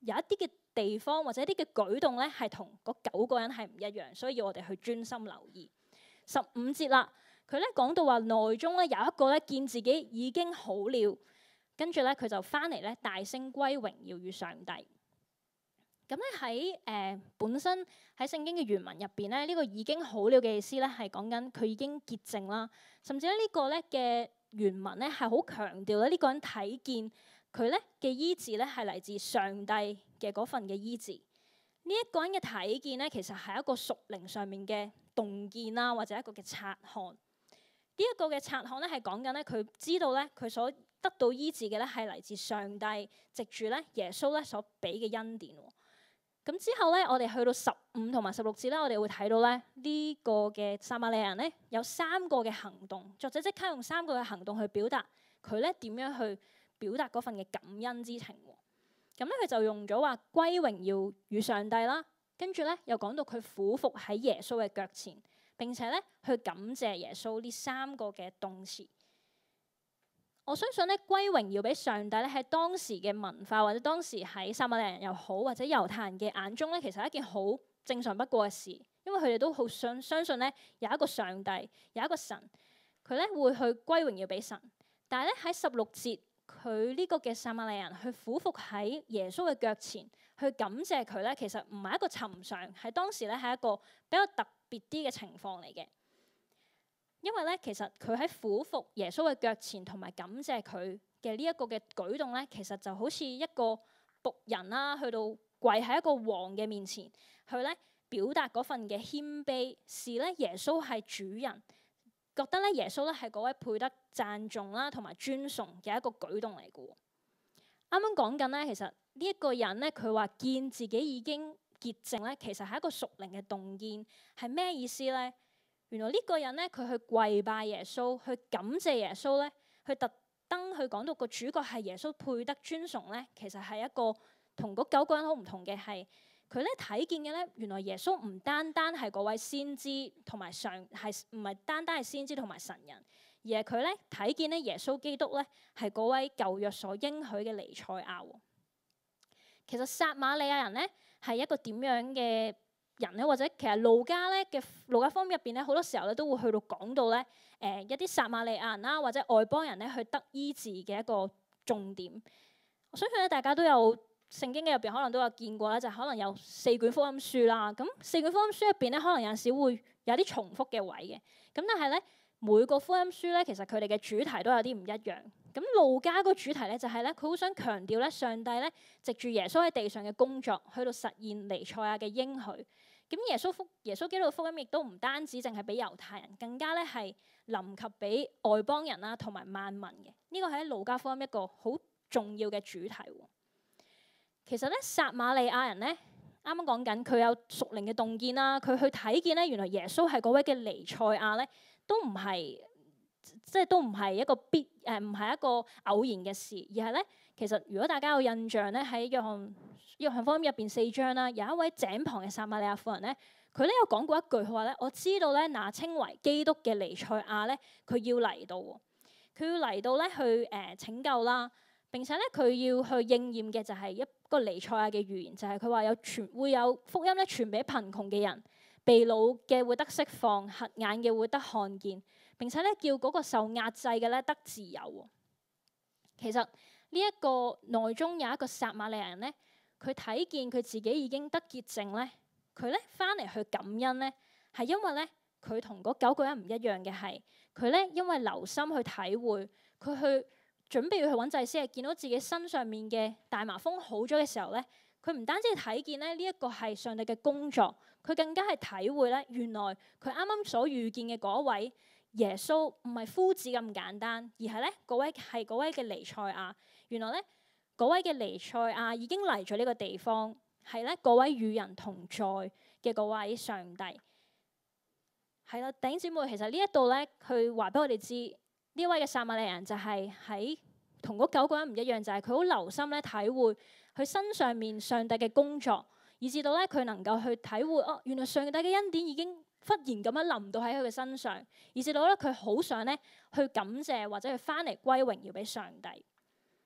有一啲嘅地方或者一啲嘅舉動咧，係同嗰九個人係唔一樣，所以要我哋去專心留意。十五節啦，佢咧講到話內中咧有一個咧見自己已經好了，跟住咧佢就翻嚟咧大聲歸榮耀與上帝。咁咧喺誒本身喺聖經嘅原文入邊咧，呢、這個已經好了嘅意思咧係講緊佢已經潔淨啦，甚至咧呢個咧嘅原文咧係好強調咧呢個人睇見佢咧嘅醫治咧係嚟自上帝嘅嗰份嘅醫治。呢、這、一個人嘅睇見咧，其實係一個屬靈上面嘅洞見啦，或者一個嘅察看。呢、這、一個嘅察看咧係講緊咧佢知道咧佢所得到醫治嘅咧係嚟自上帝藉住咧耶穌咧所俾嘅恩典。咁之後咧，我哋去到十五同埋十六節咧，我哋會睇到咧呢個嘅撒瑪利亞人咧有三個嘅行動，作者即刻用三個嘅行動去表達佢咧點樣去表達嗰份嘅感恩之情。咁咧佢就用咗話歸榮耀與上帝啦，跟住咧又講到佢俯伏喺耶穌嘅腳前，並且咧去感謝耶穌呢三個嘅動詞。我相信咧歸榮耀俾上帝咧喺當時嘅文化或者當時喺撒瑪利亞人又好或者猶太人嘅眼中咧，其實係一件好正常不過嘅事，因為佢哋都好想相信咧有一個上帝有一個神，佢咧會去歸榮耀俾神。但係咧喺十六節，佢呢個嘅撒瑪利亞人去俯伏喺耶穌嘅腳前去感謝佢咧，其實唔係一個尋常，喺當時咧係一個比較特別啲嘅情況嚟嘅。因為咧，其實佢喺俯伏耶穌嘅腳前同埋感謝佢嘅呢一個嘅舉動咧，其實就好似一個僕人啦，去到跪喺一個王嘅面前，去咧表達嗰份嘅謙卑，視咧耶穌係主人，覺得咧耶穌咧係嗰位配得讚頌啦同埋尊崇嘅一個舉動嚟嘅。啱啱講緊咧，其實呢一個人咧，佢話見自己已經潔淨咧，其實係一個屬靈嘅洞見，係咩意思咧？原來呢個人咧，佢去跪拜耶穌，去感謝耶穌咧，去特登去講到個主角係耶穌配得尊崇咧，其實係一個同嗰九個人好唔同嘅係，佢咧睇見嘅咧，原來耶穌唔單單係嗰位先知同埋上係唔係單單係先知同埋神人，而係佢咧睇見咧耶穌基督咧係嗰位舊約所應許嘅彌賽亞。其實撒瑪利亞人咧係一個點樣嘅人咧，或者其實路加咧嘅路加福音入邊咧，好多時候咧都會去到講到咧，誒、呃、一啲撒瑪利亞人啦，或者外邦人咧去得醫治嘅一個重點。我相信咧大家都有聖經嘅入邊可能都有見過啦，就係、可能有四卷福音書啦。咁四卷福音書入邊咧，可能有陣時會有啲重複嘅位嘅。咁但係咧每個福音書咧，其實佢哋嘅主題都有啲唔一樣。咁路加個主題咧就係咧，佢好想強調咧上帝咧藉住耶穌喺地上嘅工作，去到實現彌賽亞嘅應許。咁耶穌福耶穌基督嘅福音亦都唔單止淨係俾猶太人，更加咧係臨及俾外邦人啦，同埋萬民嘅。呢個係喺路加福音一個好重要嘅主題。其實咧，撒瑪利亞人咧，啱啱講緊佢有屬靈嘅洞見啦，佢去睇見咧，原來耶穌係嗰位嘅彌賽亞咧，都唔係即係都唔係一個必誒，唔係一個偶然嘅事，而係咧，其實如果大家有印象咧，喺約翰約翰福音入邊四章啦，有一位井旁嘅撒瑪利亞婦人咧，佢咧有講過一句話咧，我知道咧，那稱為基督嘅彌賽亞咧，佢要嚟到，佢要嚟到咧去誒、呃、拯救啦，並且咧佢要去應驗嘅就係一個彌賽亞嘅預言，就係佢話有傳會有福音咧傳俾貧窮嘅人，被擄嘅會得釋放，瞎眼嘅會得看見，並且咧叫嗰個受壓制嘅咧得自由。其實呢一個內中有一個撒瑪利亞人咧。佢睇見佢自己已經得潔淨咧，佢咧翻嚟去感恩咧，係因為咧佢同嗰九個人唔一樣嘅係，佢咧因為留心去體會，佢去準備要去揾祭司，係見到自己身上面嘅大麻風好咗嘅時候咧，佢唔單止睇見咧呢一個係上帝嘅工作，佢更加係體會咧原來佢啱啱所遇見嘅嗰位耶穌唔係夫子咁簡單，而係咧嗰位係嗰位嘅彌賽亞，原來咧。嗰位嘅彌賽亞已經嚟咗呢個地方，係咧嗰位與人同在嘅嗰位上帝。係啦，弟兄姊妹，其實呢一度咧，佢話俾我哋知，呢位嘅撒瑪利亞人就係喺同嗰九個人唔一樣，就係佢好留心咧體會佢身上面上帝嘅工作，以至到咧佢能夠去體會哦，原來上帝嘅恩典已經忽然咁樣臨到喺佢嘅身上，以至到咧佢好想咧去感謝或者去翻嚟歸榮耀俾上帝。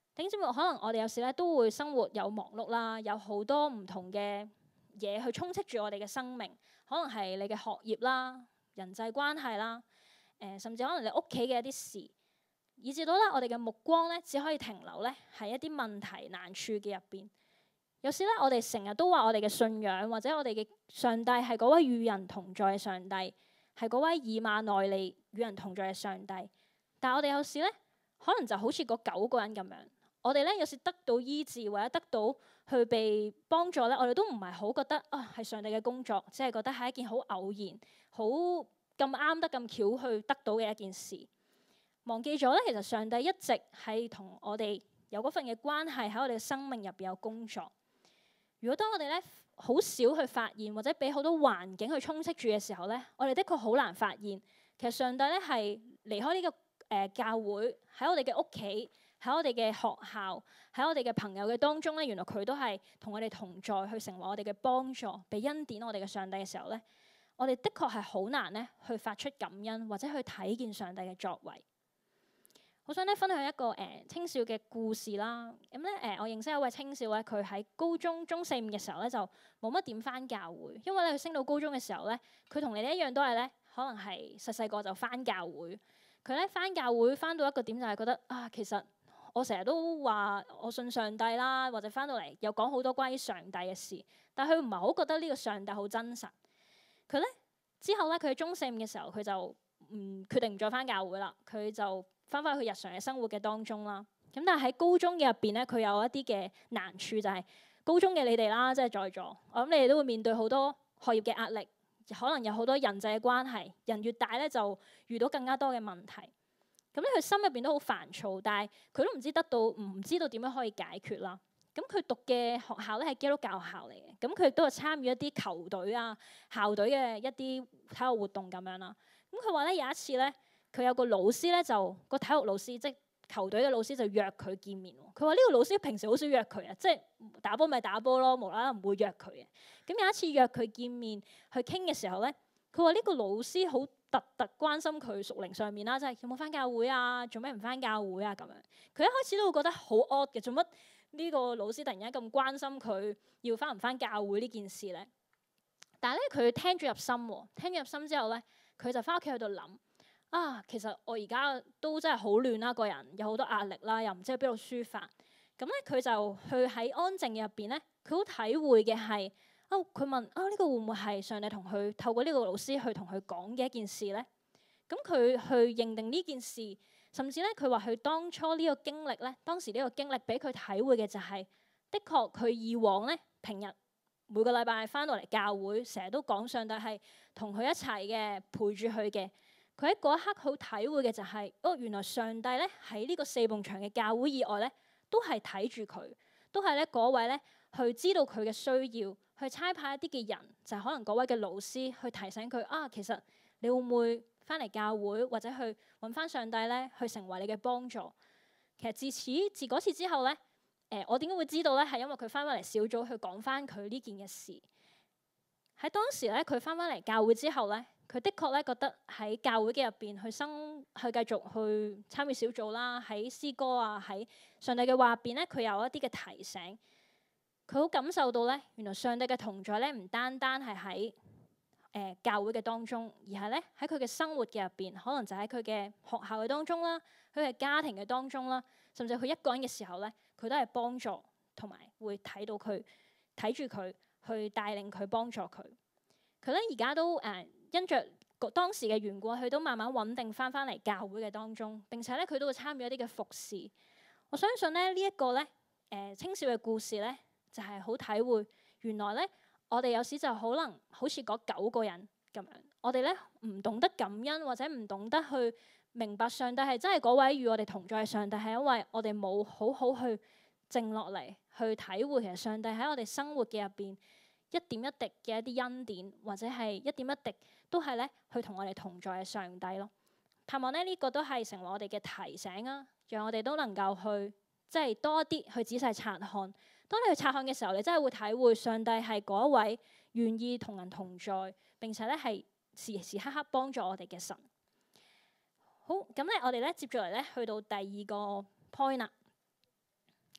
弟兄姊妹，可能我哋有時咧都會生活有忙碌啦，有好多唔同嘅嘢去充斥住我哋嘅生命，可能係你嘅學業啦、人際關係啦，誒、呃，甚至可能你屋企嘅一啲事，以至到咧我哋嘅目光咧只可以停留咧喺一啲問題難處嘅入邊。有時咧我哋成日都話我哋嘅信仰或者我哋嘅上帝係嗰位與人同在嘅上帝，係嗰位以馬內利與人同在嘅上帝，但係我哋有時咧可能就好似嗰九個人咁樣。我哋咧有時得到醫治或者得到去被幫助咧，我哋都唔係好覺得啊係上帝嘅工作，只係覺得係一件好偶然、好咁啱得咁巧去得到嘅一件事。忘記咗咧，其實上帝一直係同我哋有嗰份嘅關係喺我哋嘅生命入邊有工作。如果當我哋咧好少去發現或者俾好多環境去充斥住嘅時候咧，我哋的確好難發現其實上帝咧係離開呢、這個誒、呃、教會喺我哋嘅屋企。喺我哋嘅學校，喺我哋嘅朋友嘅當中咧，原來佢都係同我哋同在，去成為我哋嘅幫助，俾恩典我哋嘅上帝嘅時候咧，我哋的確係好難咧去發出感恩，或者去睇見上帝嘅作為。好想咧分享一個誒、呃、青少嘅故事啦。咁咧誒，我認識一位青少咧，佢喺高中中四五嘅時候咧就冇乜點返教會，因為咧佢升到高中嘅時候咧，佢同你哋一樣都係咧，可能係細細個就返教會。佢咧返教會返到一個點就係覺得啊，其實我成日都話我信上帝啦，或者返到嚟又講好多關於上帝嘅事，但係佢唔係好覺得呢個上帝好真實。佢咧之後咧，佢喺中四五嘅時候，佢就唔決定唔再返教會啦，佢就返返去日常嘅生活嘅當中啦。咁但係喺高中嘅入邊咧，佢有一啲嘅難處，就係高中嘅你哋啦，即係在座，我諗你哋都會面對好多學業嘅壓力，可能有好多人際嘅關係，人越大咧就遇到更加多嘅問題。咁咧，佢心入邊都好煩躁，但係佢都唔知得到，唔知道點樣可以解決啦。咁佢讀嘅學校咧係基督教校嚟嘅，咁佢亦都係參與一啲球隊啊、校隊嘅一啲體育活動咁樣啦。咁佢話咧有一次咧，佢有個老師咧就個體育老師，即係球隊嘅老師就約佢見面。佢話呢個老師平時好少約佢啊，即係打波咪打波咯，無啦啦唔會約佢嘅。咁有一次約佢見面去傾嘅時候咧，佢話呢個老師好特特關心佢屬靈上面啦，即係有冇返教會啊？做咩唔返教會啊？咁樣佢一開始都會覺得好 odd 嘅，做乜呢個老師突然間咁關心佢要返唔返教會呢件事咧？但係咧佢聽咗入心，聽咗入心之後咧，佢就返屋企喺度諗啊，其實我而家都真係好亂啦，個人有好多壓力啦，又唔知喺邊度抒發。咁咧佢就去喺安靜嘅入邊咧，佢好體會嘅係。哦，佢問啊，呢個會唔會係上帝同佢透過呢個老師去同佢講嘅一件事咧？咁佢去認定呢件事，甚至咧佢話佢當初呢個經歷咧，當時呢個經歷俾佢體會嘅就係，的確佢以往咧平日每個禮拜返到嚟教會，成日都講上帝係同佢一齊嘅，陪住佢嘅。佢喺嗰一刻好體會嘅就係，哦，原來上帝咧喺呢個四埲牆嘅教會以外咧，都係睇住佢，都係咧嗰位咧去知道佢嘅需要。去差派一啲嘅人，就係可能嗰位嘅老師去提醒佢啊，其實你會唔會返嚟教會，或者去揾返上帝咧，去成為你嘅幫助。其實自此自嗰次之後咧，誒、呃、我點解會知道咧？係因為佢返返嚟小組去講返佢呢件嘅事。喺當時咧，佢返返嚟教會之後咧，佢的確咧覺得喺教會嘅入邊去生去繼續去參與小組啦，喺詩歌啊，喺上帝嘅話入邊咧，佢有一啲嘅提醒。佢好感受到咧，原來上帝嘅同在咧，唔單單係喺誒教會嘅當中，而係咧喺佢嘅生活嘅入邊，可能就喺佢嘅學校嘅當中啦，佢嘅家庭嘅當中啦，甚至佢一個人嘅時候咧，佢都係幫助同埋會睇到佢睇住佢去帶領佢幫助佢。佢咧而家都誒、呃、因着當時嘅緣故，佢都慢慢穩定翻翻嚟教會嘅當中，並且咧佢都會參與一啲嘅服侍。我相信咧呢一個咧誒青少嘅故事咧。就係好體會，原來咧，我哋有時就可能好似嗰九個人咁樣，我哋咧唔懂得感恩，或者唔懂得去明白上帝係真係嗰位與我哋同在嘅上帝，係因為我哋冇好好去靜落嚟去體會，其實上帝喺我哋生活嘅入邊一點一滴嘅一啲恩典，或者係一點一滴都係咧去同我哋同在嘅上帝咯。盼望咧呢、這個都係成為我哋嘅提醒啊，讓我哋都能夠去即係多啲去仔細察看。當你去察看嘅時候，你真係會體會上帝係嗰一位願意同人同在，並且咧係時時刻刻幫助我哋嘅神。好，咁咧我哋咧接住嚟咧去到第二個 point 啦。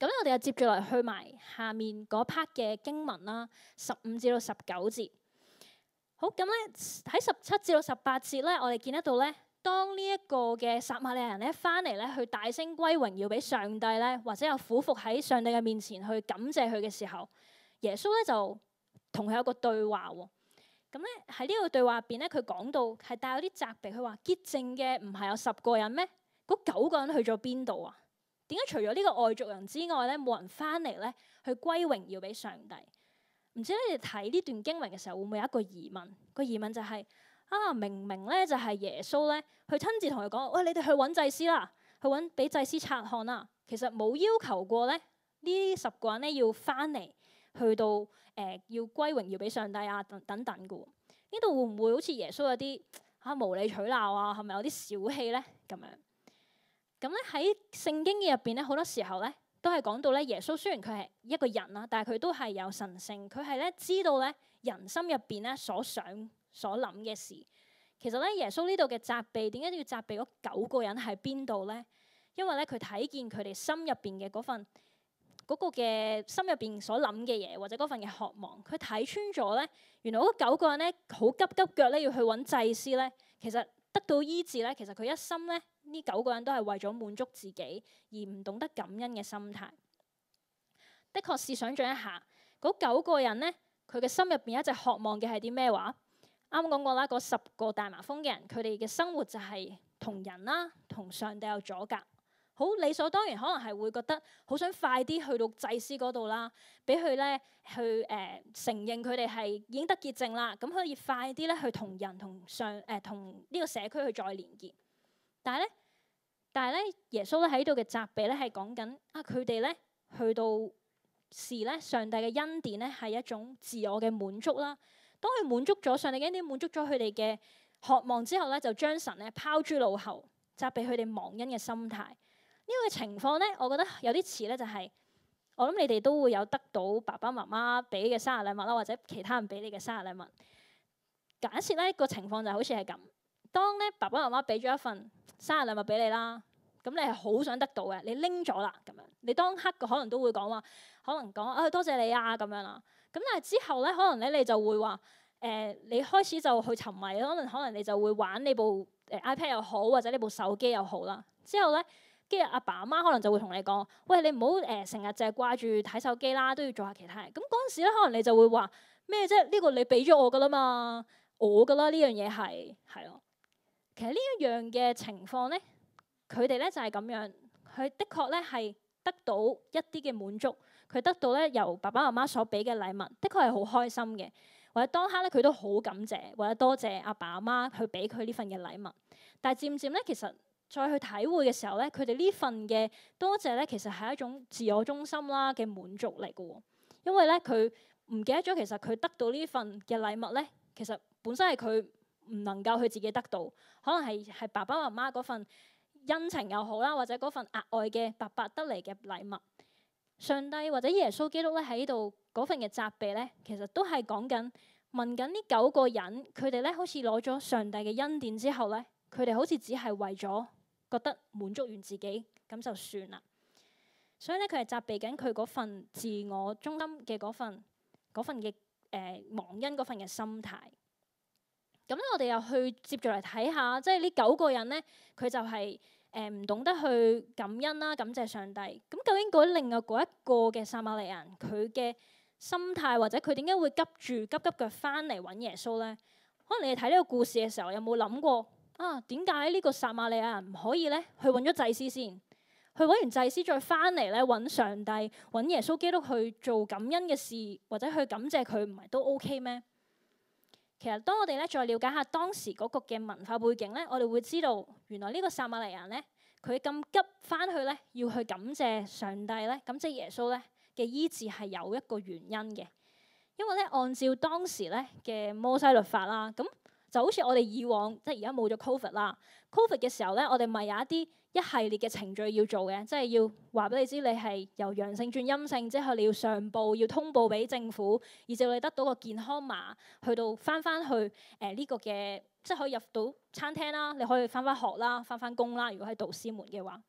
咁咧，我哋就接住嚟去埋下面嗰 part 嘅經文啦，十五至到十九節。好，咁咧喺十七至到十八節咧，我哋見得到咧，當呢一個嘅撒瑪利亞人咧翻嚟咧，去大聲歸榮耀俾上帝咧，或者有俯伏喺上帝嘅面前去感謝佢嘅時候，耶穌咧就同佢有個對話喎。咁咧喺呢個對話入邊咧，佢講到係帶有啲責備，佢話潔淨嘅唔係有十個人咩？嗰九個人去咗邊度啊？點解除咗呢個外族人之外咧，冇人翻嚟咧去歸榮耀俾上帝？唔知你哋睇呢段經文嘅時候，會唔會有一個疑問？個疑問就係、是、啊，明明咧就係耶穌咧，佢親自同佢講：喂，你哋去揾祭司啦，去揾俾祭司察看啦。其實冇要求過咧，呢十個人咧要翻嚟去到誒、呃、要歸榮耀俾上帝啊，等等等嘅。呢度會唔會好似耶穌有啲嚇無理取鬧啊？係咪有啲小氣咧？咁樣？咁咧喺聖經嘅入邊咧，好多時候咧都係講到咧，耶穌雖然佢係一個人啦，但係佢都係有神性，佢係咧知道咧人心入邊咧所想所諗嘅事。其實咧耶穌呢度嘅責備，點解都要責備嗰九個人喺邊度咧？因為咧佢睇見佢哋心入邊嘅嗰份嗰、嗰個嘅心入邊所諗嘅嘢，或者嗰份嘅渴望，佢睇穿咗咧，原來嗰九個人咧好急急腳咧要去揾祭司咧，其實得到醫治咧，其實佢一心咧。呢九個人都係為咗滿足自己，而唔懂得感恩嘅心態。的確試想像一下，嗰九個人咧，佢嘅心入邊一直渴望嘅係啲咩話？啱啱講過啦，嗰十個大麻風嘅人，佢哋嘅生活就係同人啦、同上帝有阻隔。好理所當然，可能係會覺得好想快啲去到祭司嗰度啦，俾佢咧去誒、呃、承認佢哋係已經得潔淨啦，咁可以快啲咧去同人同上誒同呢個社區去再連結。但係咧，但係咧，耶穌咧喺度嘅責備咧係講緊啊，佢哋咧去到視咧上帝嘅恩典咧係一種自我嘅滿足啦。當佢滿足咗上帝嘅恩典，滿足咗佢哋嘅渴望之後咧，就將神咧拋諸腦後，責備佢哋忘恩嘅心態。呢個情況咧，我覺得有啲似咧就係、是，我諗你哋都會有得到爸爸媽媽俾嘅生日禮物啦，或者其他人俾你嘅生日禮物。假設咧個情況就好似係咁。當咧爸爸媽媽俾咗一份生日禮物俾你啦，咁你係好想得到嘅，你拎咗啦咁樣，你當刻個可能都會講話，可能講啊多謝你啊咁樣啦。咁但係之後咧，可能咧你就會話誒、呃，你開始就去沉迷，可能可能你就會玩你部誒 iPad 又好，或者你部手機又好啦。之後咧，跟住阿爸阿媽可能就會同你講：喂，你唔好誒成日淨係掛住睇手機啦，都要做下其他嘢。咁嗰陣時咧，可能你就會話咩啫？呢、呢個你俾咗我噶啦嘛，我噶啦呢樣嘢係係咯。其實呢一樣嘅情況咧，佢哋咧就係咁樣，佢的確咧係得到一啲嘅滿足，佢得到咧由爸爸媽媽所俾嘅禮物，的確係好開心嘅。或者當刻咧佢都好感謝，或者多謝阿爸阿媽去俾佢呢份嘅禮物。但係漸漸咧，其實再去體會嘅時候咧，佢哋呢份嘅多謝咧，其實係一種自我中心啦嘅滿足嚟嘅喎。因為咧佢唔記得咗，其實佢得到呢份嘅禮物咧，其實本身係佢唔能夠佢自己得到，可能係係爸爸媽媽嗰份恩情又好啦，或者嗰份額外嘅白白得嚟嘅禮物。上帝或者耶穌基督咧喺度嗰份嘅責備咧，其實都係講緊問緊呢九個人，佢哋咧好似攞咗上帝嘅恩典之後咧，佢哋好似只係為咗覺得滿足完自己咁就算啦。所以咧，佢係責備緊佢嗰份自我中心嘅嗰份嗰份嘅誒、呃、忘恩嗰份嘅心態。咁我哋又去接住嚟睇下，即係呢九個人咧，佢就係誒唔懂得去感恩啦，感謝上帝。咁究竟嗰另外嗰一個嘅撒瑪利亞人，佢嘅心態或者佢點解會急住急急腳翻嚟揾耶穌咧？可能你哋睇呢個故事嘅時候，有冇諗過啊？點解呢個撒瑪利亞人唔可以咧去揾咗祭司先，去揾完祭司再翻嚟咧揾上帝、揾耶穌基督去做感恩嘅事，或者去感謝佢，唔係都 OK 咩？其實當我哋咧再了解下當時嗰個嘅文化背景咧，我哋會知道原來呢個撒瑪利亞人咧，佢咁急翻去咧，要去感謝上帝咧，感謝耶穌咧嘅醫治係有一個原因嘅。因為咧按照當時咧嘅摩西律法啦，咁就好似我哋以往即係而家冇咗 Covid 啦 ，Covid 嘅時候咧，我哋咪有一啲一系列嘅程序要做嘅，即係要話俾你知你係由陽性轉陰性之後，你要上報，要通報俾政府，以至你得到個健康碼，去到翻翻去誒呢、呃這個嘅，即係可以入到餐廳啦，你可以翻翻學啦，翻翻工啦。如果係導師們嘅話，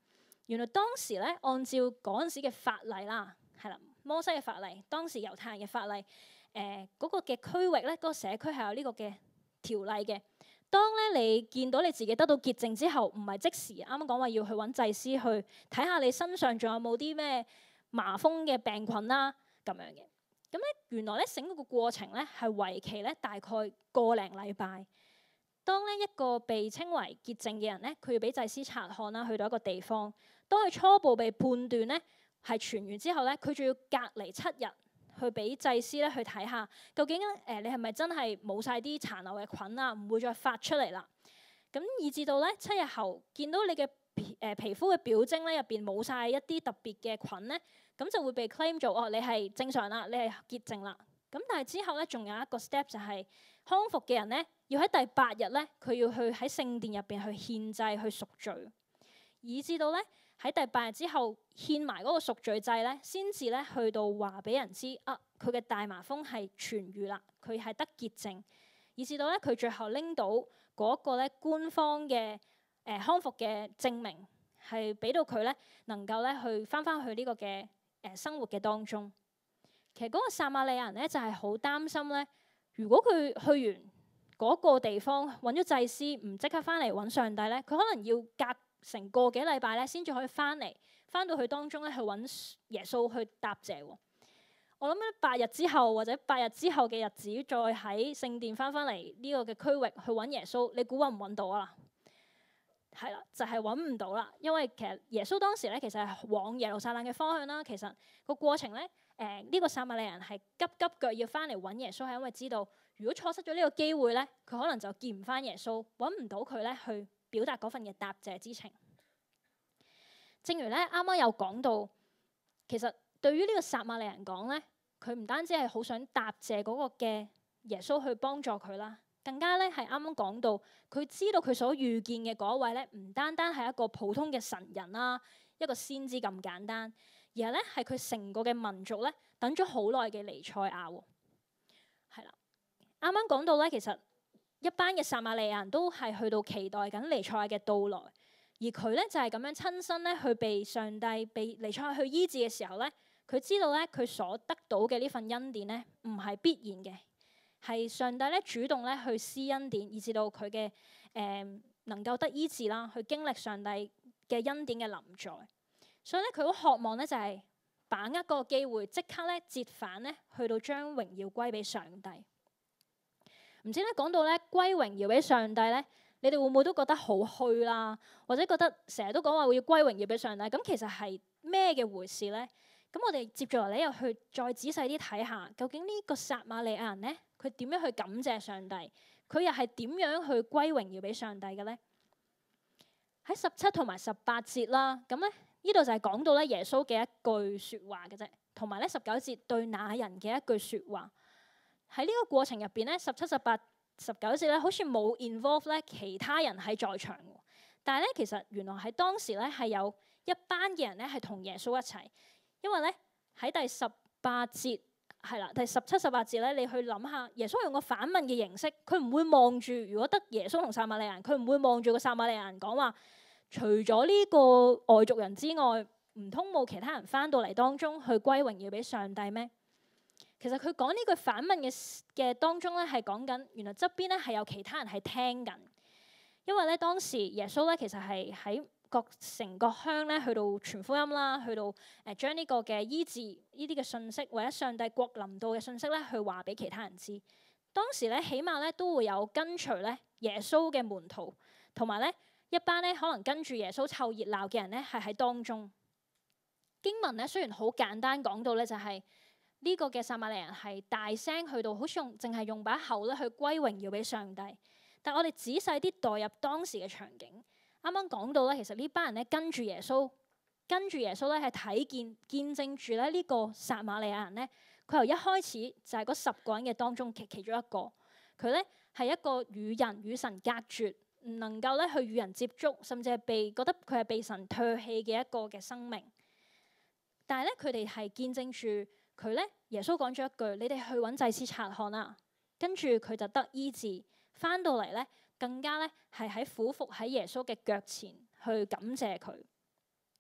原來當時咧，按照嗰陣時嘅法例啦，係啦，摩西嘅法例，當時猶太人嘅法例，誒、呃、嗰、那個嘅區域咧，嗰、那個社區係有呢個嘅條例嘅。當咧你見到你自己得到潔淨之後，唔係即時啱啱講話要去揾祭司去睇下你身上仲有冇啲咩麻風嘅病菌啦咁樣嘅。咁咧原來咧整個過程咧係為期咧大概個零禮拜。當呢一個被稱為潔淨嘅人咧，佢要俾祭司察看啦，去到一個地方。當佢初步被判斷咧係痊癒之後咧，佢仲要隔離七日去俾祭司咧去睇下，究竟誒、呃、你係咪真係冇晒啲殘留嘅菌啊，唔會再發出嚟啦。咁以至到咧七日後見到你嘅皮誒、呃、皮膚嘅表徵咧入邊冇晒一啲特別嘅菌咧，咁就會被 claim 做哦你係正常啦，你係潔淨啦。咁但係之後咧仲有一個 step 就係、是、康復嘅人咧要喺第八日咧佢要去喺聖殿入邊去獻祭去贖罪，以至到咧喺第八日之後獻埋嗰個贖罪祭咧，先至咧去到話俾人知啊佢嘅大麻風係痊癒啦，佢係得潔淨，以至到咧佢最後拎到嗰個咧官方嘅誒、呃、康復嘅證明，係俾到佢咧能夠咧去返返去呢個嘅誒、呃、生活嘅當中。其實嗰個撒瑪利亞人咧就係好擔心咧，如果佢去完嗰個地方揾咗祭司，唔即刻翻嚟揾上帝咧，佢可能要隔成個幾禮拜咧，先至可以翻嚟，翻到去當中咧去揾耶穌去答謝。我諗咧八日之後或者八日之後嘅日子，再喺聖殿翻返嚟呢個嘅區域去揾耶穌，你估揾唔揾到啊？係啦，就係揾唔到啦，因為其實耶穌當時咧其實係往耶路撒冷嘅方向啦。其實個過程咧。誒、呃、呢、這個撒瑪利亞人係急急腳要翻嚟揾耶穌，係因為知道如果錯失咗呢個機會咧，佢可能就見唔翻耶穌，揾唔到佢咧去表達嗰份嘅答謝之情。正如咧啱啱有講到，其實對於呢個撒瑪利亞人講咧，佢唔單止係好想答謝嗰個嘅耶穌去幫助佢啦，更加咧係啱啱講到佢知道佢所遇見嘅嗰位咧，唔單單係一個普通嘅神人啦，一個先知咁簡單。而係咧，係佢成個嘅民族咧，等咗好耐嘅彌賽亞喎，係啦。啱啱講到咧，其實一班嘅撒瑪利亞人都係去到期待緊彌賽亞嘅到來，而佢咧就係咁樣親身咧去被上帝、被彌賽亞去醫治嘅時候咧，佢知道咧佢所得到嘅呢份恩典咧，唔係必然嘅，係上帝咧主動咧去施恩典，以至到佢嘅誒能夠得醫治啦，去經歷上帝嘅恩典嘅臨在。所以咧，佢好渴望咧，就係把握嗰個機會，即刻咧折返咧，去到將榮耀歸俾上帝。唔知咧講到咧歸榮耀俾上帝咧，你哋會唔會都覺得好虛啦？或者覺得成日都講話會要歸榮耀俾上帝，咁其實係咩嘅回事咧？咁我哋接住落嚟又去再仔細啲睇下，究竟呢個撒瑪利亞人咧，佢點樣去感謝上帝？佢又係點樣去歸榮耀俾上帝嘅咧？喺十七同埋十八節啦，咁咧。呢度就係講到咧耶穌嘅一句説話嘅啫，同埋咧十九節對那人嘅一句説話。喺呢個過程入邊咧，十七、十八、十九節咧，好似冇 involve 咧其他人喺在場。但係咧，其實原來喺當時咧係有一班嘅人咧係同耶穌一齊，因為咧喺第十八節係啦，第十七、十八節咧，你去諗下，耶穌用個反問嘅形式，佢唔會望住，如果得耶穌同撒瑪利亞人，佢唔會望住個撒瑪利亞人講話。除咗呢個外族人之外，唔通冇其他人翻到嚟當中去歸榮耀俾上帝咩？其實佢講呢句反問嘅嘅當中咧，係講緊原來側邊咧係有其他人係聽緊，因為咧當時耶穌咧其實係喺各城各鄉咧去到傳福音啦，去到誒將呢個嘅醫治呢啲嘅信息或者上帝國臨到嘅信息咧去話俾其他人知。當時咧起碼咧都會有跟隨咧耶穌嘅門徒，同埋咧。一班咧可能跟住耶穌湊熱鬧嘅人咧，係喺當中。經文咧雖然好簡單講到咧，就係呢個嘅撒瑪利亞人係大聲去到，好似用淨係用把口咧去歸榮耀俾上帝。但我哋仔細啲代入當時嘅場景，啱啱講到咧，其實呢班人咧跟住耶穌，跟住耶穌咧係睇見見證住咧呢個撒瑪利亞人咧，佢由一開始就係嗰十個人嘅當中其其中一個，佢咧係一個與人與神隔絕。唔能夠咧去與人接觸，甚至係被覺得佢係被神唾棄嘅一個嘅生命。但係咧，佢哋係見證住佢咧，耶穌講咗一句：你哋去揾祭司察看啦。跟住佢就得醫治，翻到嚟咧更加咧係喺俯伏喺耶穌嘅腳前去感謝佢。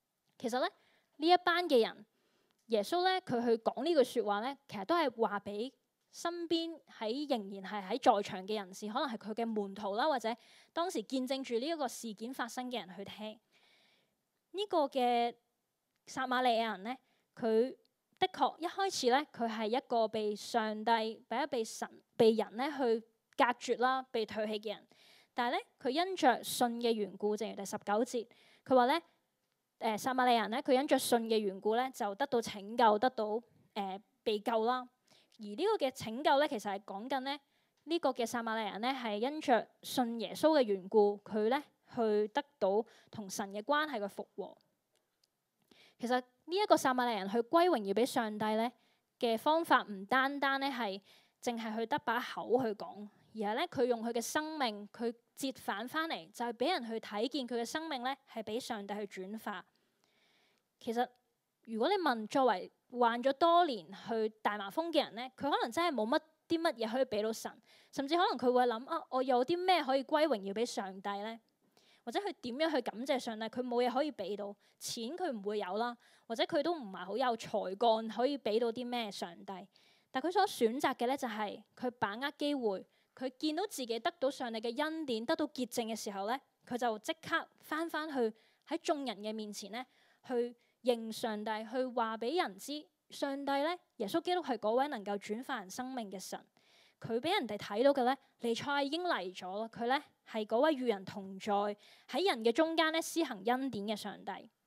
其實咧呢一班嘅人，耶穌咧佢去講呢句説話咧，其實都係話俾身邊喺仍然係喺在場嘅人士，可能係佢嘅門徒啦，或者當時見證住呢一個事件發生嘅人去聽。呢、這個嘅撒瑪利亞人咧，佢的確一開始咧，佢係一個被上帝、被一被神、被人咧去隔絕啦、被唾棄嘅人。但係咧，佢因着信嘅緣故，正如第十九節，佢話咧，誒、呃、撒瑪利亞人咧，佢因着信嘅緣故咧，就得到拯救，得到誒、呃、被救啦。而呢個嘅拯救咧，其實係講緊咧，呢、這個嘅撒瑪利亞人咧，係因着信耶穌嘅緣故，佢咧去得到同神嘅關係嘅復和。其實呢一個撒瑪利亞人去歸榮耀俾上帝咧嘅方法，唔單單咧係淨係去得把口去講，而係咧佢用佢嘅生命，佢折返翻嚟，就係、是、俾人去睇見佢嘅生命咧係俾上帝去轉化。其實如果你問作為患咗多年去大麻風嘅人咧，佢可能真係冇乜啲乜嘢可以俾到神，甚至可能佢會諗啊，我有啲咩可以歸榮耀俾上帝咧？或者佢點樣去感謝上帝？佢冇嘢可以俾到，錢佢唔會有啦，或者佢都唔係好有才幹可以俾到啲咩上帝。但佢所選擇嘅咧就係佢把握機會，佢見到自己得到上帝嘅恩典，得到潔淨嘅時候咧，佢就即刻翻翻去喺眾人嘅面前咧，去認上帝，去話俾人知上帝咧，耶穌基督係嗰位能夠轉化人生命嘅神。佢俾人哋睇到嘅咧，彌賽亞已經嚟咗咯。佢咧係嗰位與人同在，喺人嘅中間咧施行恩典嘅上帝。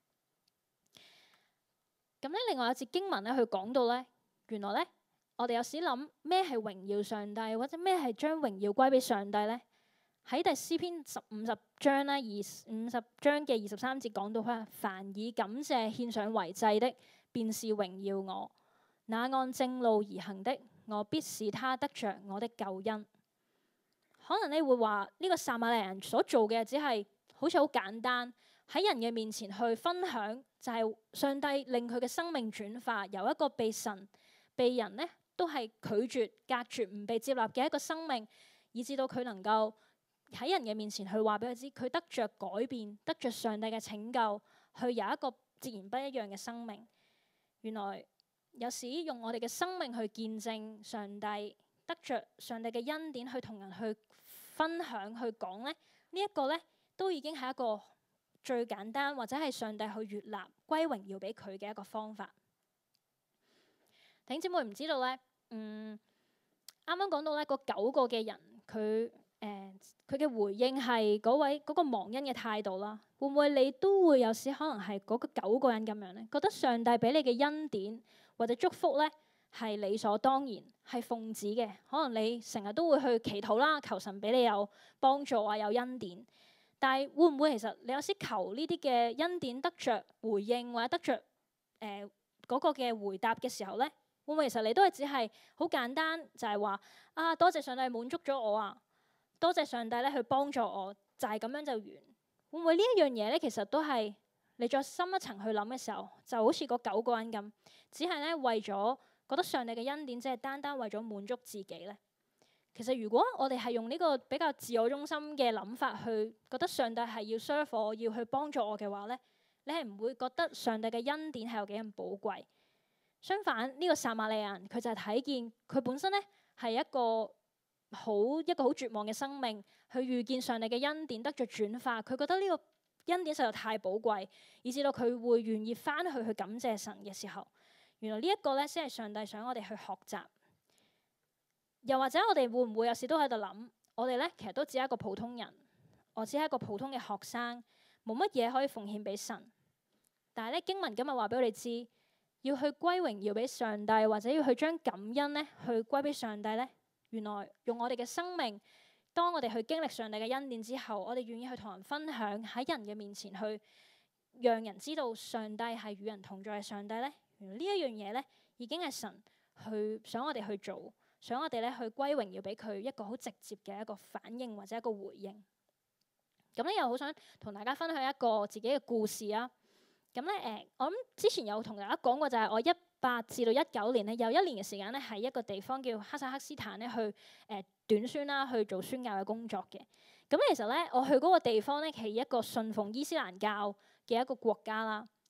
咁咧，另外有節經文咧，佢講到咧，原來咧，我哋有時諗咩係榮耀上帝，或者咩係將榮耀歸俾上帝咧？喺第詩篇十五十章咧，二五十章嘅二十三節講到佢話：凡以感謝獻上為祭的，便是榮耀我；那按正路而行的，我必使他得着我的救恩。可能你會話呢個撒瑪利亞人所做嘅只係好似好簡單，喺人嘅面前去分享，就係上帝令佢嘅生命轉化，由一個被神、被人呢都係拒絕、隔絕、唔被接納嘅一個生命，以至到佢能夠喺人嘅面前去話俾佢知，佢得着改變，得着上帝嘅拯救，去有一個截然不一樣嘅生命。原來有時用我哋嘅生命去見證上帝，得着上帝嘅恩典，去同人去分享、去講咧，呢一個咧都已經係一個最簡單，或者係上帝去悅納、歸榮耀俾佢嘅一個方法。弟兄姊妹唔知道咧，嗯，啱啱講到咧嗰九個嘅人，佢誒佢嘅回應係嗰位嗰個忘恩嘅態度啦。會唔會你都會有時可能係嗰個九個人咁樣咧？覺得上帝俾你嘅恩典或者祝福咧係理所當然，係奉旨嘅。可能你成日都會去祈禱啦，求神俾你有幫助啊，有恩典。但係會唔會其實你有時求呢啲嘅恩典得着回應，或者得着誒嗰個嘅回答嘅時候咧，會唔會其實你都係只係好簡單，就係話啊多謝上帝滿足咗我啊，多謝上帝咧去幫助我，就係咁樣就完。會唔會呢一樣嘢咧，其實都係你再深一層去諗嘅時候，就好似嗰九個人咁，只係咧為咗覺得上帝嘅恩典，只係單單為咗滿足自己咧。其實如果我哋係用呢個比較自我中心嘅諗法去覺得上帝係要 serve 我，要去幫助我嘅話咧，你係唔會覺得上帝嘅恩典係有幾咁寶貴。相反，呢、這個撒瑪利亞人佢就係睇見佢本身咧係一個好一個好絕望嘅生命，去遇見上帝嘅恩典得着轉化，佢覺得呢個恩典實在太寶貴，以至到佢會願意翻去去感謝神嘅時候，原來呢一個咧先係上帝想我哋去學習。又或者我哋會唔會有時都喺度諗，我哋咧其實都只係一個普通人，我只係一個普通嘅學生，冇乜嘢可以奉獻俾神。但係咧經文今日話俾我哋知，要去歸榮耀俾上帝，或者要去將感恩咧去歸俾上帝咧，原來用我哋嘅生命，當我哋去經歷上帝嘅恩典之後，我哋願意去同人分享，喺人嘅面前去讓人知道上帝係與人同在嘅上帝咧。原來呢一樣嘢咧已經係神去想我哋去做。想我哋咧去歸榮耀俾佢一個好直接嘅一個反應或者一個回應。咁咧又好想同大家分享一個自己嘅故事啊。咁咧誒，我諗之前有同大家講過，就係我一八至到一九年咧，有一年嘅時間咧，喺一個地方叫哈薩克斯坦咧去誒、呃、短宣啦，去做宣教嘅工作嘅。咁其實咧，我去嗰個地方咧係一個信奉伊斯蘭教嘅一個國家啦。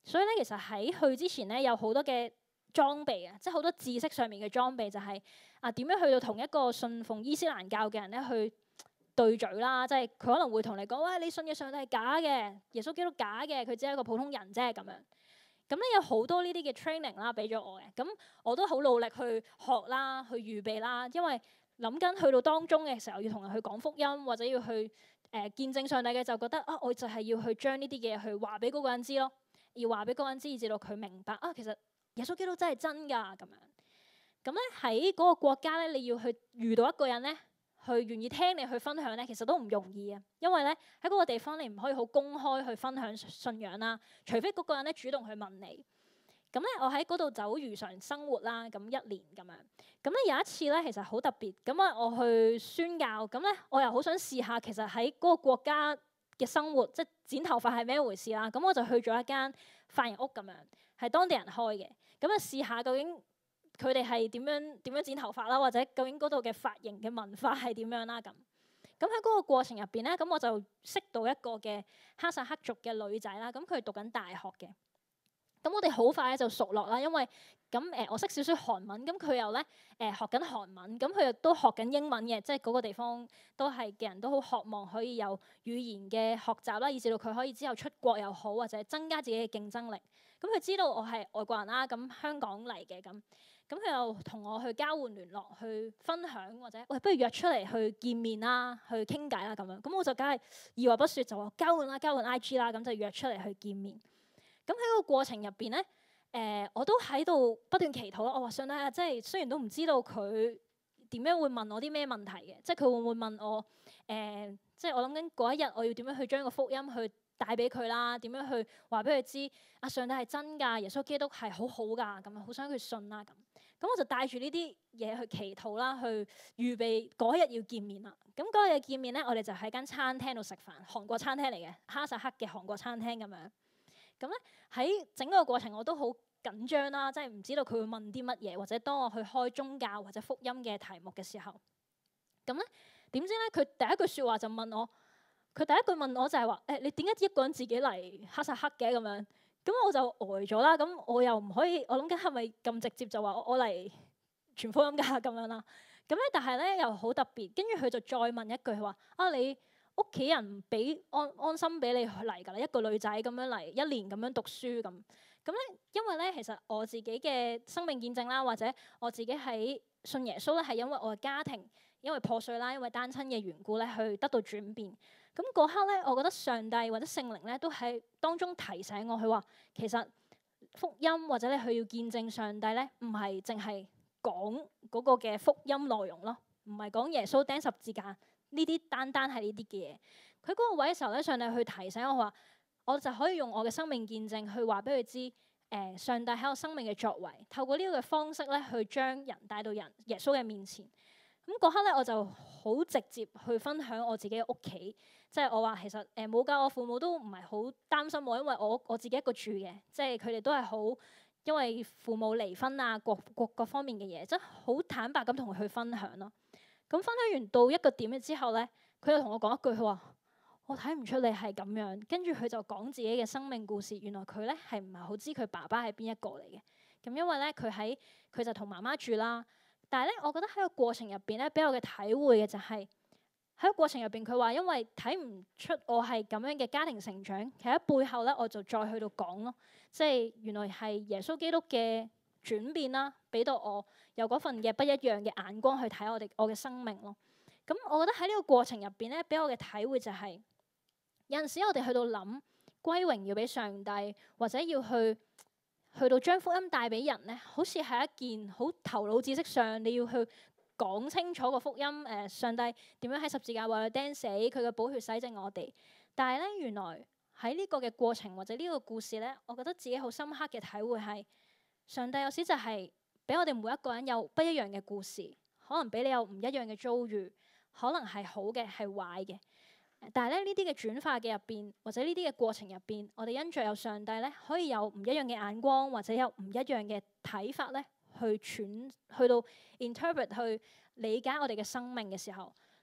所以咧，其實喺去之前咧，有好多嘅裝備啊，即係好多知識上面嘅裝備，就係啊點樣去到同一個信奉伊斯蘭教嘅人咧去對嘴啦。即係佢可能會同你講：喂，你信嘅上帝係假嘅，耶穌基督假嘅，佢只係一個普通人啫咁樣。咁咧有好多呢啲嘅 training 啦，俾咗我嘅。咁我都好努力去學啦，去預備啦，因為諗緊去到當中嘅時候要同人去講福音，或者要去誒、呃、見證上帝嘅，就覺得啊，我就係要去將呢啲嘢去話俾嗰個人知咯，要話俾嗰個人知，以至到佢明白啊，其實耶穌基督真係真㗎咁樣。咁咧喺嗰個國家咧，你要去遇到一個人咧，去願意聽你去分享咧，其實都唔容易啊。因為咧喺嗰個地方你唔可以好公開去分享信仰啦，除非嗰個人咧主動去問你。咁咧我喺嗰度走如常生活啦，咁一年咁樣。咁咧有一次咧，其實好特別。咁啊我去宣教，咁咧我又好想試下，其實喺嗰個國家嘅生活，即係剪頭髮係咩回事啦。咁我就去咗一間髮型屋咁樣，係當地人開嘅。咁啊試下究竟佢哋係點樣點樣剪頭髮啦，或者究竟嗰度嘅髮型嘅文化係點樣啦咁。咁喺嗰個過程入邊咧，咁我就識到一個嘅哈薩克族嘅女仔啦。咁佢讀緊大學嘅。咁我哋好快咧就熟絡啦，因為咁誒、呃、我識少少韓文，咁佢又咧誒、呃、學緊韓文，咁佢又都學緊英文嘅，即係嗰個地方都係嘅人都好渴望可以有語言嘅學習啦，以至到佢可以之後出國又好，或者增加自己嘅競爭力。咁佢知道我係外國人啦，咁香港嚟嘅咁，咁佢又同我去交換聯絡，去分享或者喂，不如約出嚟去見面啦，去傾偈啦咁樣。咁我就梗係二話不說就話交換啦，交換 I G 啦，咁就約出嚟去見面。咁喺個過程入邊咧，誒、呃、我都喺度不斷祈禱咯。我話上帝啊，即係雖然都唔知道佢點樣會問我啲咩問題嘅，即係佢會唔會問我誒、呃，即係我諗緊嗰一日我要點樣去將個福音去帶俾佢啦？點樣去話俾佢知啊？上帝係真㗎，耶穌基督係好好㗎，咁啊好想佢信啦咁。咁我就帶住呢啲嘢去祈禱啦，去預備嗰日要見面啦。咁嗰日見面咧，我哋就喺間餐廳度食飯，韓國餐廳嚟嘅，哈薩克嘅韓國餐廳咁樣。咁咧喺整個過程我都好緊張啦，即係唔知道佢會問啲乜嘢，或者當我去開宗教或者福音嘅題目嘅時候，咁咧點知咧佢第一句説話就問我，佢第一句問我就係話誒你點解一個人自己嚟哈薩克嘅咁樣？咁我就呆咗啦，咁我又唔可以，我諗緊係咪咁直接就話我我嚟傳福音㗎咁樣啦？咁咧但係咧又好特別，跟住佢就再問一句，佢話啊你屋企人俾安安心俾你嚟㗎啦，一個女仔咁樣嚟一年咁樣讀書咁。咁咧，因為咧其實我自己嘅生命見證啦，或者我自己喺信耶穌咧，係因為我嘅家庭因為破碎啦，因為單親嘅緣故咧，去得到轉變。咁嗰刻咧，我覺得上帝或者聖靈咧都喺當中提醒我，佢話其實福音或者你去要見證上帝咧，唔係淨係講嗰個嘅福音內容咯，唔係講耶穌釘十字架。呢啲單單係呢啲嘅嘢，佢嗰個位嘅時候咧，上帝去提醒我話，我就可以用我嘅生命見證去話俾佢知，誒、呃、上帝喺我生命嘅作為，透過呢個嘅方式咧，去將人帶到人耶穌嘅面前。咁嗰刻咧，我就好直接去分享我自己嘅屋企，即係我話其實誒冇教我父母都唔係好擔心我，因為我我自己一個住嘅，即係佢哋都係好因為父母離婚啊，各各各方面嘅嘢，即係好坦白咁同佢去分享咯。咁分享完到一個點嘅之後咧，佢又同我講一句，佢話：我睇唔出你係咁樣。跟住佢就講自己嘅生命故事。原來佢咧係唔係好知佢爸爸係邊一個嚟嘅？咁因為咧佢喺佢就同媽媽住啦。但係咧，我覺得喺個過程入邊咧，俾我嘅體會嘅就係喺個過程入邊，佢話因為睇唔出我係咁樣嘅家庭成長，其實喺背後咧我就再去到講咯，即係原來係耶穌基督嘅轉變啦，俾到我有嗰份嘅不一樣嘅眼光去睇我哋我嘅生命咯。咁我覺得喺呢個過程入邊咧，俾我嘅體會就係、是、有陣時我哋去到諗歸榮要俾上帝，或者要去去到將福音帶俾人咧，好似係一件好頭腦知識上你要去講清楚個福音。誒、呃，上帝點樣喺十字架為我釘死，佢嘅寶血洗淨我哋。但係咧，原來喺呢個嘅過程或者呢個故事咧，我覺得自己好深刻嘅體會係。上帝有時就係俾我哋每一個人有不一樣嘅故事，可能俾你有唔一樣嘅遭遇，可能係好嘅，係壞嘅。但係咧呢啲嘅轉化嘅入邊，或者呢啲嘅過程入邊，我哋因着有上帝咧，可以有唔一樣嘅眼光，或者有唔一樣嘅睇法咧，去揣去到 interpret 去理解我哋嘅生命嘅時候，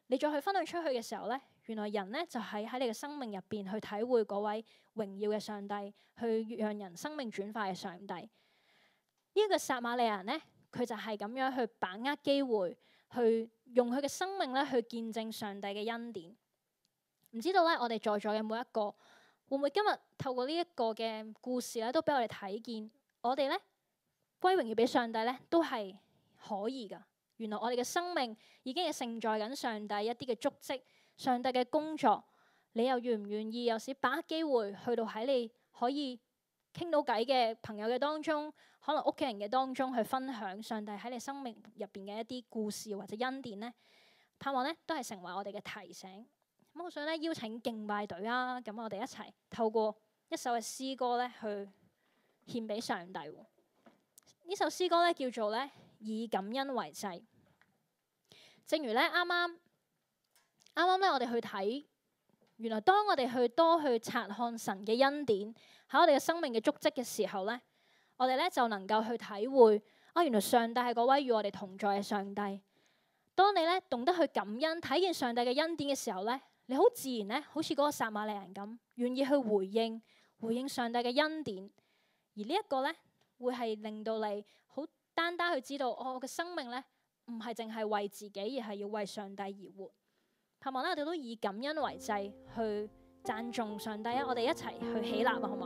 你再去分享出去嘅時候咧，原來人咧就係喺你嘅生命入邊去體會嗰位榮耀嘅上帝，去讓人生命轉化嘅上帝。呢、這、一個撒瑪利亞人咧，佢就係咁樣去把握機會，去用佢嘅生命咧去見證上帝嘅恩典。唔知道咧，我哋在座嘅每一個會唔會今日透過呢一個嘅故事咧，都俾我哋睇見，我哋咧歸榮耀俾上帝咧，都係可以噶。原來我哋嘅生命已經係承載緊上帝一啲嘅足跡，上帝嘅工作。你又願唔願意有時把握機會去到喺你可以傾到偈嘅朋友嘅當中，可能屋企人嘅當中去分享上帝喺你生命入邊嘅一啲故事或者恩典呢？盼望呢都係成為我哋嘅提醒。咁我想咧邀請敬拜隊啊，咁我哋一齊透過一首嘅詩歌咧去獻俾上帝。呢首詩歌咧叫做咧以感恩為祭。正如咧啱啱啱啱咧我哋去睇，原來當我哋去多去察看神嘅恩典喺我哋嘅生命嘅足跡嘅時候咧，我哋咧就能夠去體會啊，原來上帝係嗰位與我哋同在嘅上帝。當你咧懂得去感恩，睇見上帝嘅恩典嘅時候咧，你好自然咧，好似嗰個撒瑪利亞人咁，願意去回應回應上帝嘅恩典。而呢一個咧，會係令到你好單單去知道，哦、我嘅生命咧唔係淨係為自己，而係要為上帝而活。盼望咧，我哋都以感恩為祭去讚頌上帝啊！我哋一齊去起立啊，好嘛？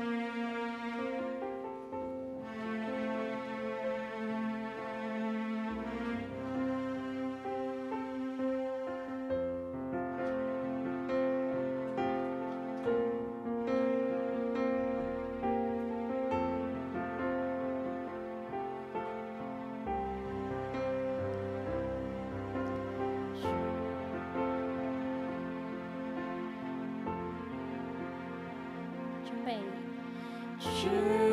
主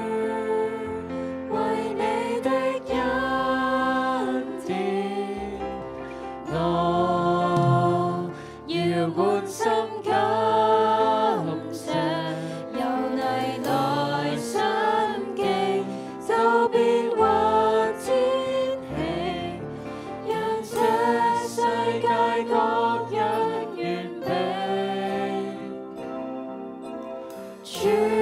為你的恩典，我要滿心感謝，由你來生機，就變幻天氣，讓這世界各樣完美。主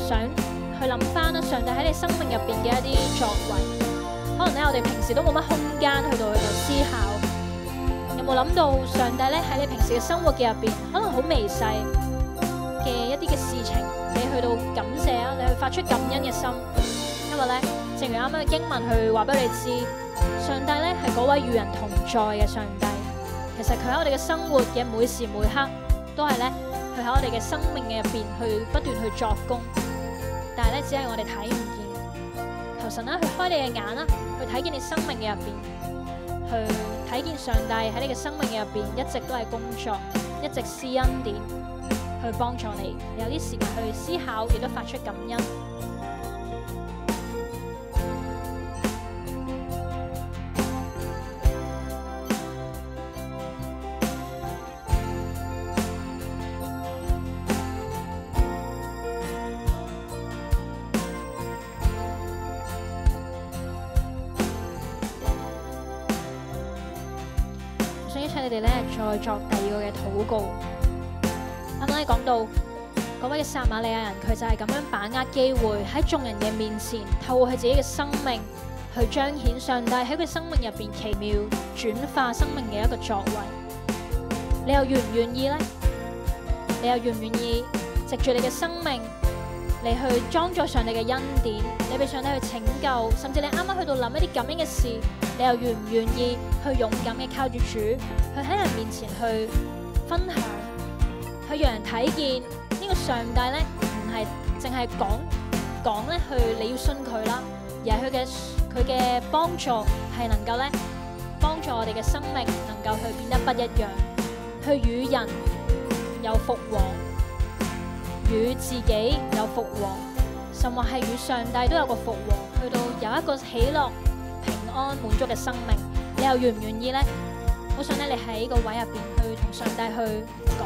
想去諗翻啦，上帝喺你生命入邊嘅一啲作為，可能咧我哋平時都冇乜空間去到去度思考。有冇諗到上帝咧喺你平時嘅生活嘅入邊，可能好微細嘅一啲嘅事情，你去到感謝啊，你去發出感恩嘅心。因為咧，正如啱啱嘅經文去話俾你知，上帝咧係嗰位與人同在嘅上帝。其實佢喺我哋嘅生活嘅每時每刻，都係咧佢喺我哋嘅生命嘅入邊去不斷去作工。但係咧，只係我哋睇唔見。求神啦，去開你嘅眼啦，去睇見你生命嘅入邊，去睇見上帝喺你嘅生命嘅入邊一直都係工作，一直施恩典去幫助你。你有啲時間去思考，亦都發出感恩。你哋咧再作第二個嘅禱告。啱啱咧講到嗰位嘅撒瑪利亞人，佢就係咁樣把握機會喺眾人嘅面前，透過佢自己嘅生命去彰顯上帝喺佢生命入邊奇妙轉化生命嘅一個作為。你又願唔願意呢？你又願唔願意藉住你嘅生命，你去裝載上帝嘅恩典，你俾上帝去拯救，甚至你啱啱去到諗一啲咁樣嘅事，你又願唔願意去勇敢嘅靠住主，去喺人面前去分享，去讓人睇見呢個上帝咧，唔係淨係講講咧去你要信佢啦，而係佢嘅佢嘅幫助係能夠咧幫助我哋嘅生命能夠去變得不一樣，去與人有復和，與自己有復和，甚或係與上帝都有個復和，去到有一個喜樂、平安、滿足嘅生命。你又願唔願意呢？好想咧，你喺個位入邊去同上帝去講。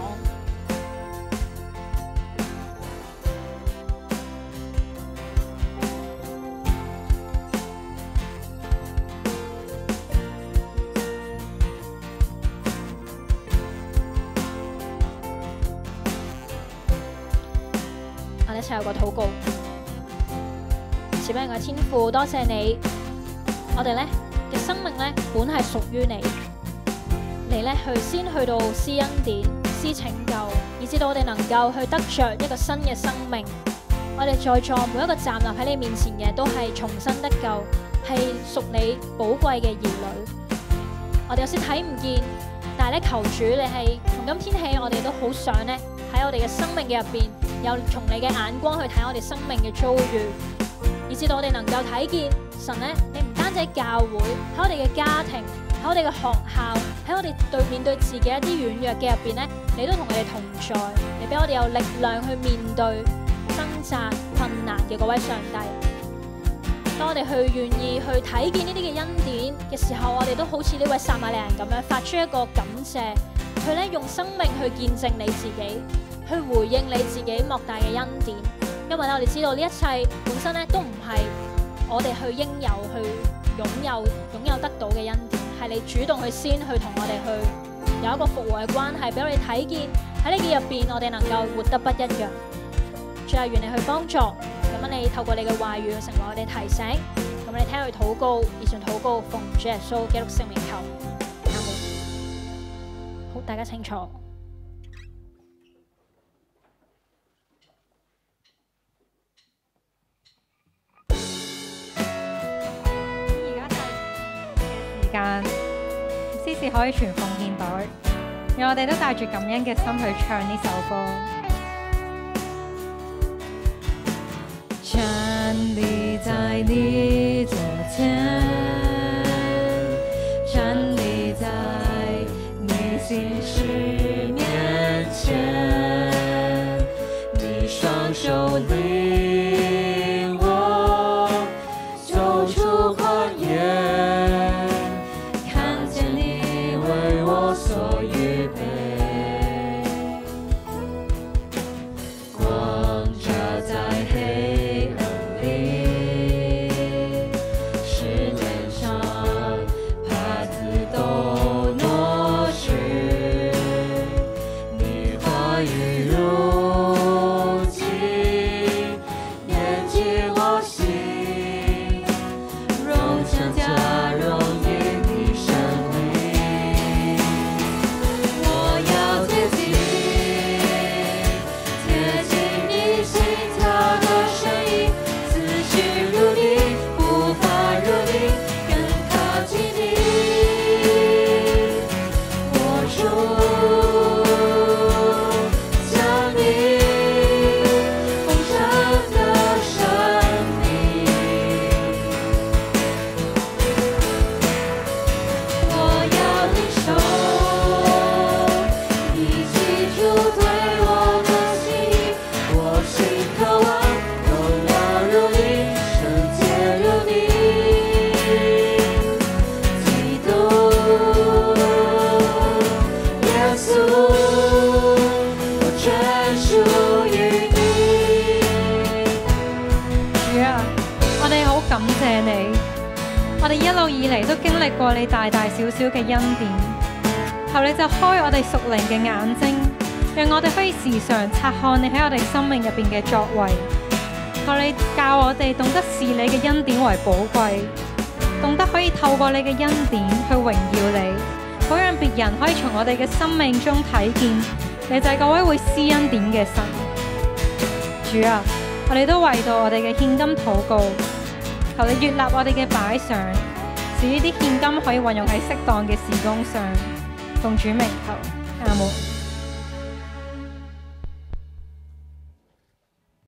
我哋一齊有個禱告。慈悲嘅天父，多謝你，我哋咧嘅生命咧本係屬於你，你咧去先去到施恩典、施拯救，以至到我哋能夠去得着一個新嘅生命。我哋在座每一個站立喺你面前嘅都係重新得救，係屬你寶貴嘅兒女。我哋有時睇唔見，但係咧求主你係從今天起，我哋都好想咧喺我哋嘅生命嘅入邊，有從你嘅眼光去睇我哋生命嘅遭遇，以至到我哋能夠睇見神咧，你唔單止喺教會，喺我哋嘅家庭，喺我哋嘅學校，喺我哋對面對自己一啲軟弱嘅入邊咧，你都同我哋同在，你俾我哋有力量去面對掙扎困難嘅嗰位上帝。當我哋去願意去睇見呢啲嘅恩典嘅時候，我哋都好似呢位撒瑪利亞人咁樣，發出一個感謝，去咧用生命去見證你自己，去回應你自己莫大嘅恩典。因為咧，我哋知道呢一切本身咧都唔係我哋去應有、去擁有、擁有得到嘅恩典，係你主動去先去同我哋去有一個復和嘅關係，俾我哋睇見喺呢嘅入邊，我哋能夠活得不一樣。主啊，願你去幫助，咁樣你透過你嘅話語成為我哋提醒，咁你聽佢禱告，以上禱告奉主耶穌基督聖名求，阿門。好，大家清楚。 間詩詩可以傳奉獻袋，讓我哋都帶住感恩嘅心去唱呢首歌。 站立在你左前，站立在你心事面前，你雙手領我走出曠野。所預備，光照在黑暗裡，世面上帕子都挪去。 感謝你，我哋一路以嚟都經歷過你大大小小嘅恩典，求你就開我哋屬靈嘅眼睛，讓我哋可以時常察看你喺我哋生命入邊嘅作為。求你教我哋懂得視你嘅恩典為寶貴，懂得可以透過你嘅恩典去榮耀你，好讓別人可以從我哋嘅生命中睇見你就係嗰位會施恩典嘅神。主啊，我哋都為到我哋嘅獻金禱告，求你悅納我哋嘅擺上，使呢啲獻金可以運用喺適當嘅事工上。奉主名求，阿門。